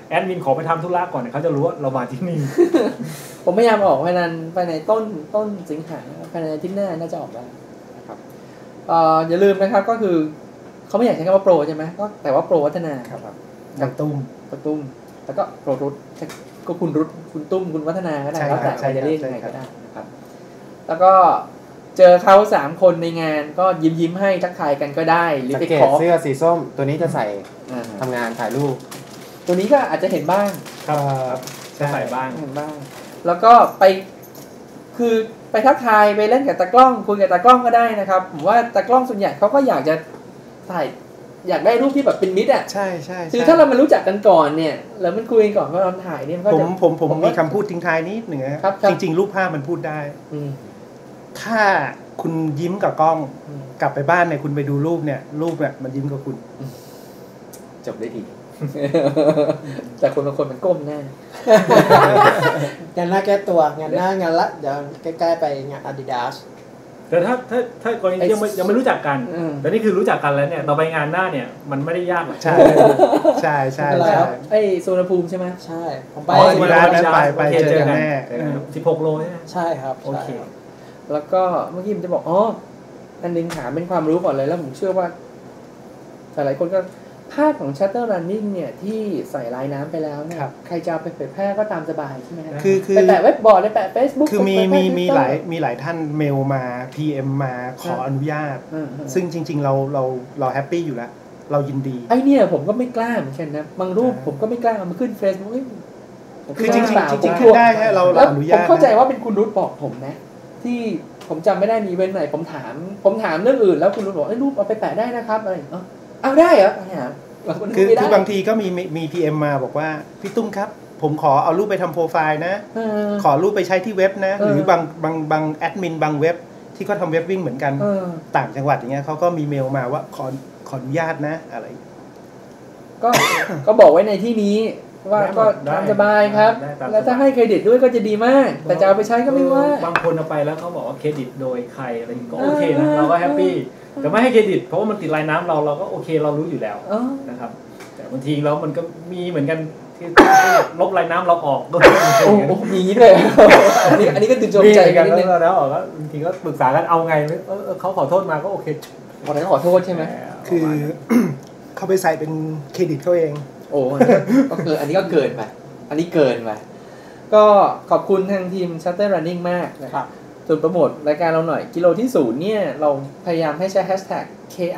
แอดมินขอไปทำธุระก่อนเนี่ยเขาจะรู้ว่าเรามาที่นี่ผมพยายามออกภายในต้นสิงหาภายในอาทิตย์หน้าน่าจะออกแล้วนะครับอย่าลืมนะครับก็คือเขาไม่อยากใช้คำว่าโปรใช่ไหมก็แต่ว่าโปรวัฒนาครับกับตุ้มแล้วก็โปรรุทก็คุณรุทคุณตุ้มคุณวัฒนาก็ได้แล้วแต่ใครจะเรียกยังไงก็ได้นะครับแล้วก็เจอเขา3คนในงานก็ยิ้มให้ทักทายกันก็ได้หรือไปขอเสื้อสีส้มตัวนี้จะใส่ทำงานถ่ายรูปตัวนี้ก็อาจจะเห็นบ้างจะใส่บ้างเห็นบ้างแล้วก็ไปคือไปทักทายไปเล่นกับตากล้องคุยกับตากล้องก็ได้นะครับผมว่าตากล้องส่วนใหญ่เขาก็อยากจะถ่ายอยากได้รูปที่แบบเป็นมิตรอ่ะใช่คือถ้าเรามารู้จักกันก่อนเนี่ยแล้วมันคุยกันก่อนว่าเราถ่ายเนี่ยก็จะผมมีคำพูดทิ้งท้ายนิดหนึ่งนะครับจริงๆรูปภาพมันพูดได้ถ้าคุณยิ้มกับกล้องกลับไปบ้านเนี่ยคุณไปดูรูปเนี่ยมันยิ้มกับคุณจบได้ดีแต่คนบางคนมันก้มหน้างานหน้าแก้ตัวงานหน้างานละเดี๋ยวใกล้ๆไปงาน Adidas แต่ถ้ากรณียังไม่รู้จักกันแต่นี่คือรู้จักกันแล้วเนี่ยเราไปงานหน้าเนี่ยมันไม่ได้ยากหรอกใช่แล้วไอ้สุวรรณภูมิใช่ไหมใช่ผมไปสุวรรณภูมิไปเจอกันแน่ 16 โลใช่ไหมใช่ครับโอเคแล้วก็เมื่อกี้ผมจะบอกอันนึงถามเป็นความรู้ก่อนเลยแล้วผมเชื่อว่าหลายคนก็ภาพของ Shutter Running เนี่ยที่ใส่ลายน้ำไปแล้วเนี่ยใครจะไปเผยแพร่ก็ตามสบายใช่ไหมคือไปแปะเว็บบอร์ดไปแปะ Facebook คือมีหลายท่านเมลมา PM มาขออนุญาตซึ่งจริงๆเราแฮปปี้อยู่แล้วเรายินดีไอ้เนี่ยผมก็ไม่กล้าเหมือนกันนะบางรูปผมก็ไม่กล้าเอามาขึ้น Facebook คือจริงๆขึ้นได้แค่เราอนุญาตผมเข้าใจว่าเป็นคุณรุตบอกผมนะที่ผมจำไม่ได้มีเว้นไหนผมถามเรื่องอื่นแล้วคุณรุตบอกรูปเอาไปแปะได้นะครับอะไรเอาได้เหรอคือบางทีก็มี PM มาบอกว่าพี่ตุ้มครับผมขอเอารูปไปทำโปรไฟล์นะขอรูปไปใช้ที่เว็บนะหรือบางแอดมินบางเว็บที่เขาทำเว็บวิ่งเหมือนกันต่างจังหวัดอย่างเงี้ยเขาก็มีเมลมาว่าขออนุญาตนะอะไรก็บอกไว้ในที่นี้ว่าก็ตามสบายครับแล้วถ้าให้เครดิตด้วยก็จะดีมากแต่จะเอาไปใช้ก็ไม่ว่าบางคนเอาไปแล้วเขาบอกว่าเครดิตโดยใครอะไรก็โอเคนะเราก็แฮปปี้แต่ไม่ให้เครดิตเพราะว่ามันติดลายน้ำเราก็โอเคเรารู้อยู่แล้วนะครับแต่บางทีแล้วมันก็มีเหมือนกันที่ลบลายน้ำเราออกก็โอ้มีเลยอันนี้ก็ตื่นใจกันแล้วออกก็บางทีก็ปรึกษากันเอาไงเขาขอโทษมาก็โอเควันนั้นขอโทษใช่ไหมคือเขาไปใส่เป็นเครดิตเขาเองโอ้ก็คืออันนี้ก็เกินไปอันนี้เกินไปก็ขอบคุณทางทีม Shutter Running มากนะครับส่วนโปรโมทรายการเราหน่อยกิโลที่0เนี่ยเราพยายามให้ใช้ hashtag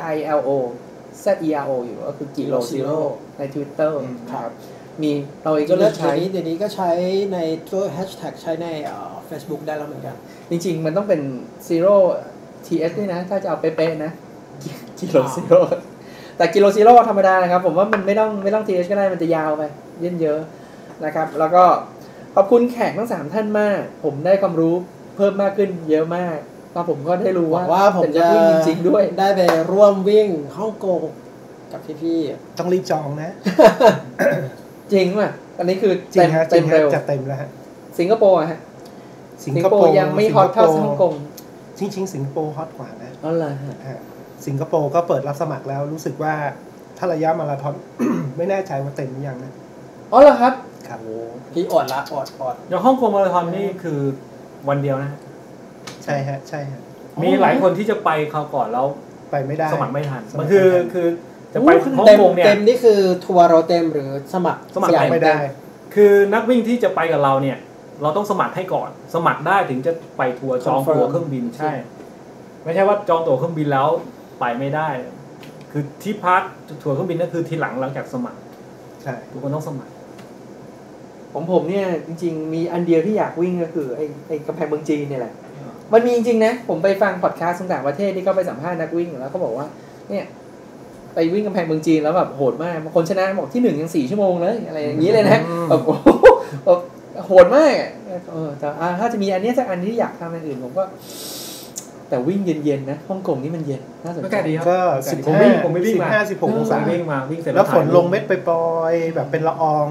KILOZERO อยู่ก็คือกิโลซีโร่ใน Twitter ครับมีเราเองก็เลือกใช้เดี๋ยวนี้ก็ใช้ในตัว hashtag ใช้ในFacebook ได้แล้วเหมือนกันจริงๆมันต้องเป็น zero ts ด้วยนะถ้าจะเอาเป๊ะๆนะกิโลซีโร่แต่กิโลซีโร่ธรรมดานะครับผมว่ามันไม่ต้อง th ก็ได้มันจะยาวไปเยอะนะครับแล้วก็ขอบคุณแขกทั้ง3ท่านมากผมได้ความรู้เพิ่มมากขึ้นเยอะมากก็ผมก็ได้รู้ว่าผมจะวิ่งจริงๆด้วยได้ไปร่วมวิ่งฮ่องกงกับพี่ๆต้องรีบจองนะจริงป่ะอันนี้คือเต็มเร็วจะเต็มแล้วฮะสิงคโปร์ฮะสิงคโปร์ยังไม่ฮอตเท่าฮ่องกงจริงๆสิงคโปร์ฮอตกว่านะอ๋อเหรอฮะสิงคโปร์ก็เปิดรับสมัครแล้วรู้สึกว่าถ้าระยะมาราธอน ไม่แน่ใจว่าเต็มหรือยังนะอ๋อเหรอครับครับพี่อดอย่างฮ่องกงมาราธอนนี่คือวันเดียวนะใช่ฮะมีหลายคนที่จะไปคราวก่อนแล้วไปไม่ได้สมัครไม่ทันมันคือจะไปฮ่องกงเนี่ยเต็มนี่คือทัวร์เราเต็มหรือสมัครไม่ได้คือนักวิ่งที่จะไปกับเราเนี่ยเราต้องสมัครให้ก่อนสมัครได้ถึงจะไปทัวร์จองตั๋วเครื่องบินใช่ไม่ใช่ว่าจองตั๋วเครื่องบินแล้วไปไม่ได้คือที่พักตั๋วเครื่องบินนั่นคือทีหลังจากสมัครใช่ทุกคนต้องสมัครผมเนี่ยจริงๆมีอันเดียวที่อยากวิ่งก็คือไอ้กำแพงเมืองจีนเนี่ยแหละมันมีจริงๆนะผมไปฟังพอดคาสต์ต่างประเทศที่เขาไปสัมภาษณ์นักวิ่งแล้วเขาบอกว่าเนี่ยไปวิ่งกำแพงเมืองจีนแล้วแบบโหดมากบางคนชนะบอกที่1ยัง4 ชั่วโมงเลยอะไรอย่างนี้เลยนะแบบโหดมากแต่ถ้าจะมีอันนี้สักอันที่อยากทำอันอื่นผมก็แต่วิ่งเย็นๆนะฮ่องกงนี่มันเย็นน่าสนใจก็ผมไม่วิ่งมา 15-16 องศาวิ่งเสร็จแล้วฝนลงเม็ดไปปล่อยแบบเป็นละออง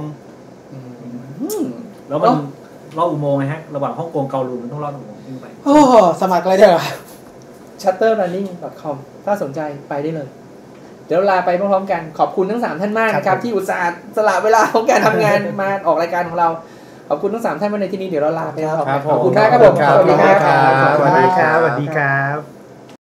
แล้วมันลอดอุโมงค์ไงฮะระหว่างฮ่องกงเกาหลีมันต้องลอดอุโมงค์ขึ้นไปโอ้สมัครอะไรได้หรอ shutterrunning.com ถ้าสนใจไปได้เลยเดี๋ยวลาไปพร้อมๆกันขอบคุณทั้ง3ท่านมากนะครับที่อุตส่าห์สละเวลาของการทำงานมาออกรายการของเราขอบคุณทั้ง3ท่านมาในที่นี้เดี๋ยวเราลาไปแล้วขอบคุณมากครับผมสวัสดีครับสวัสดีครับ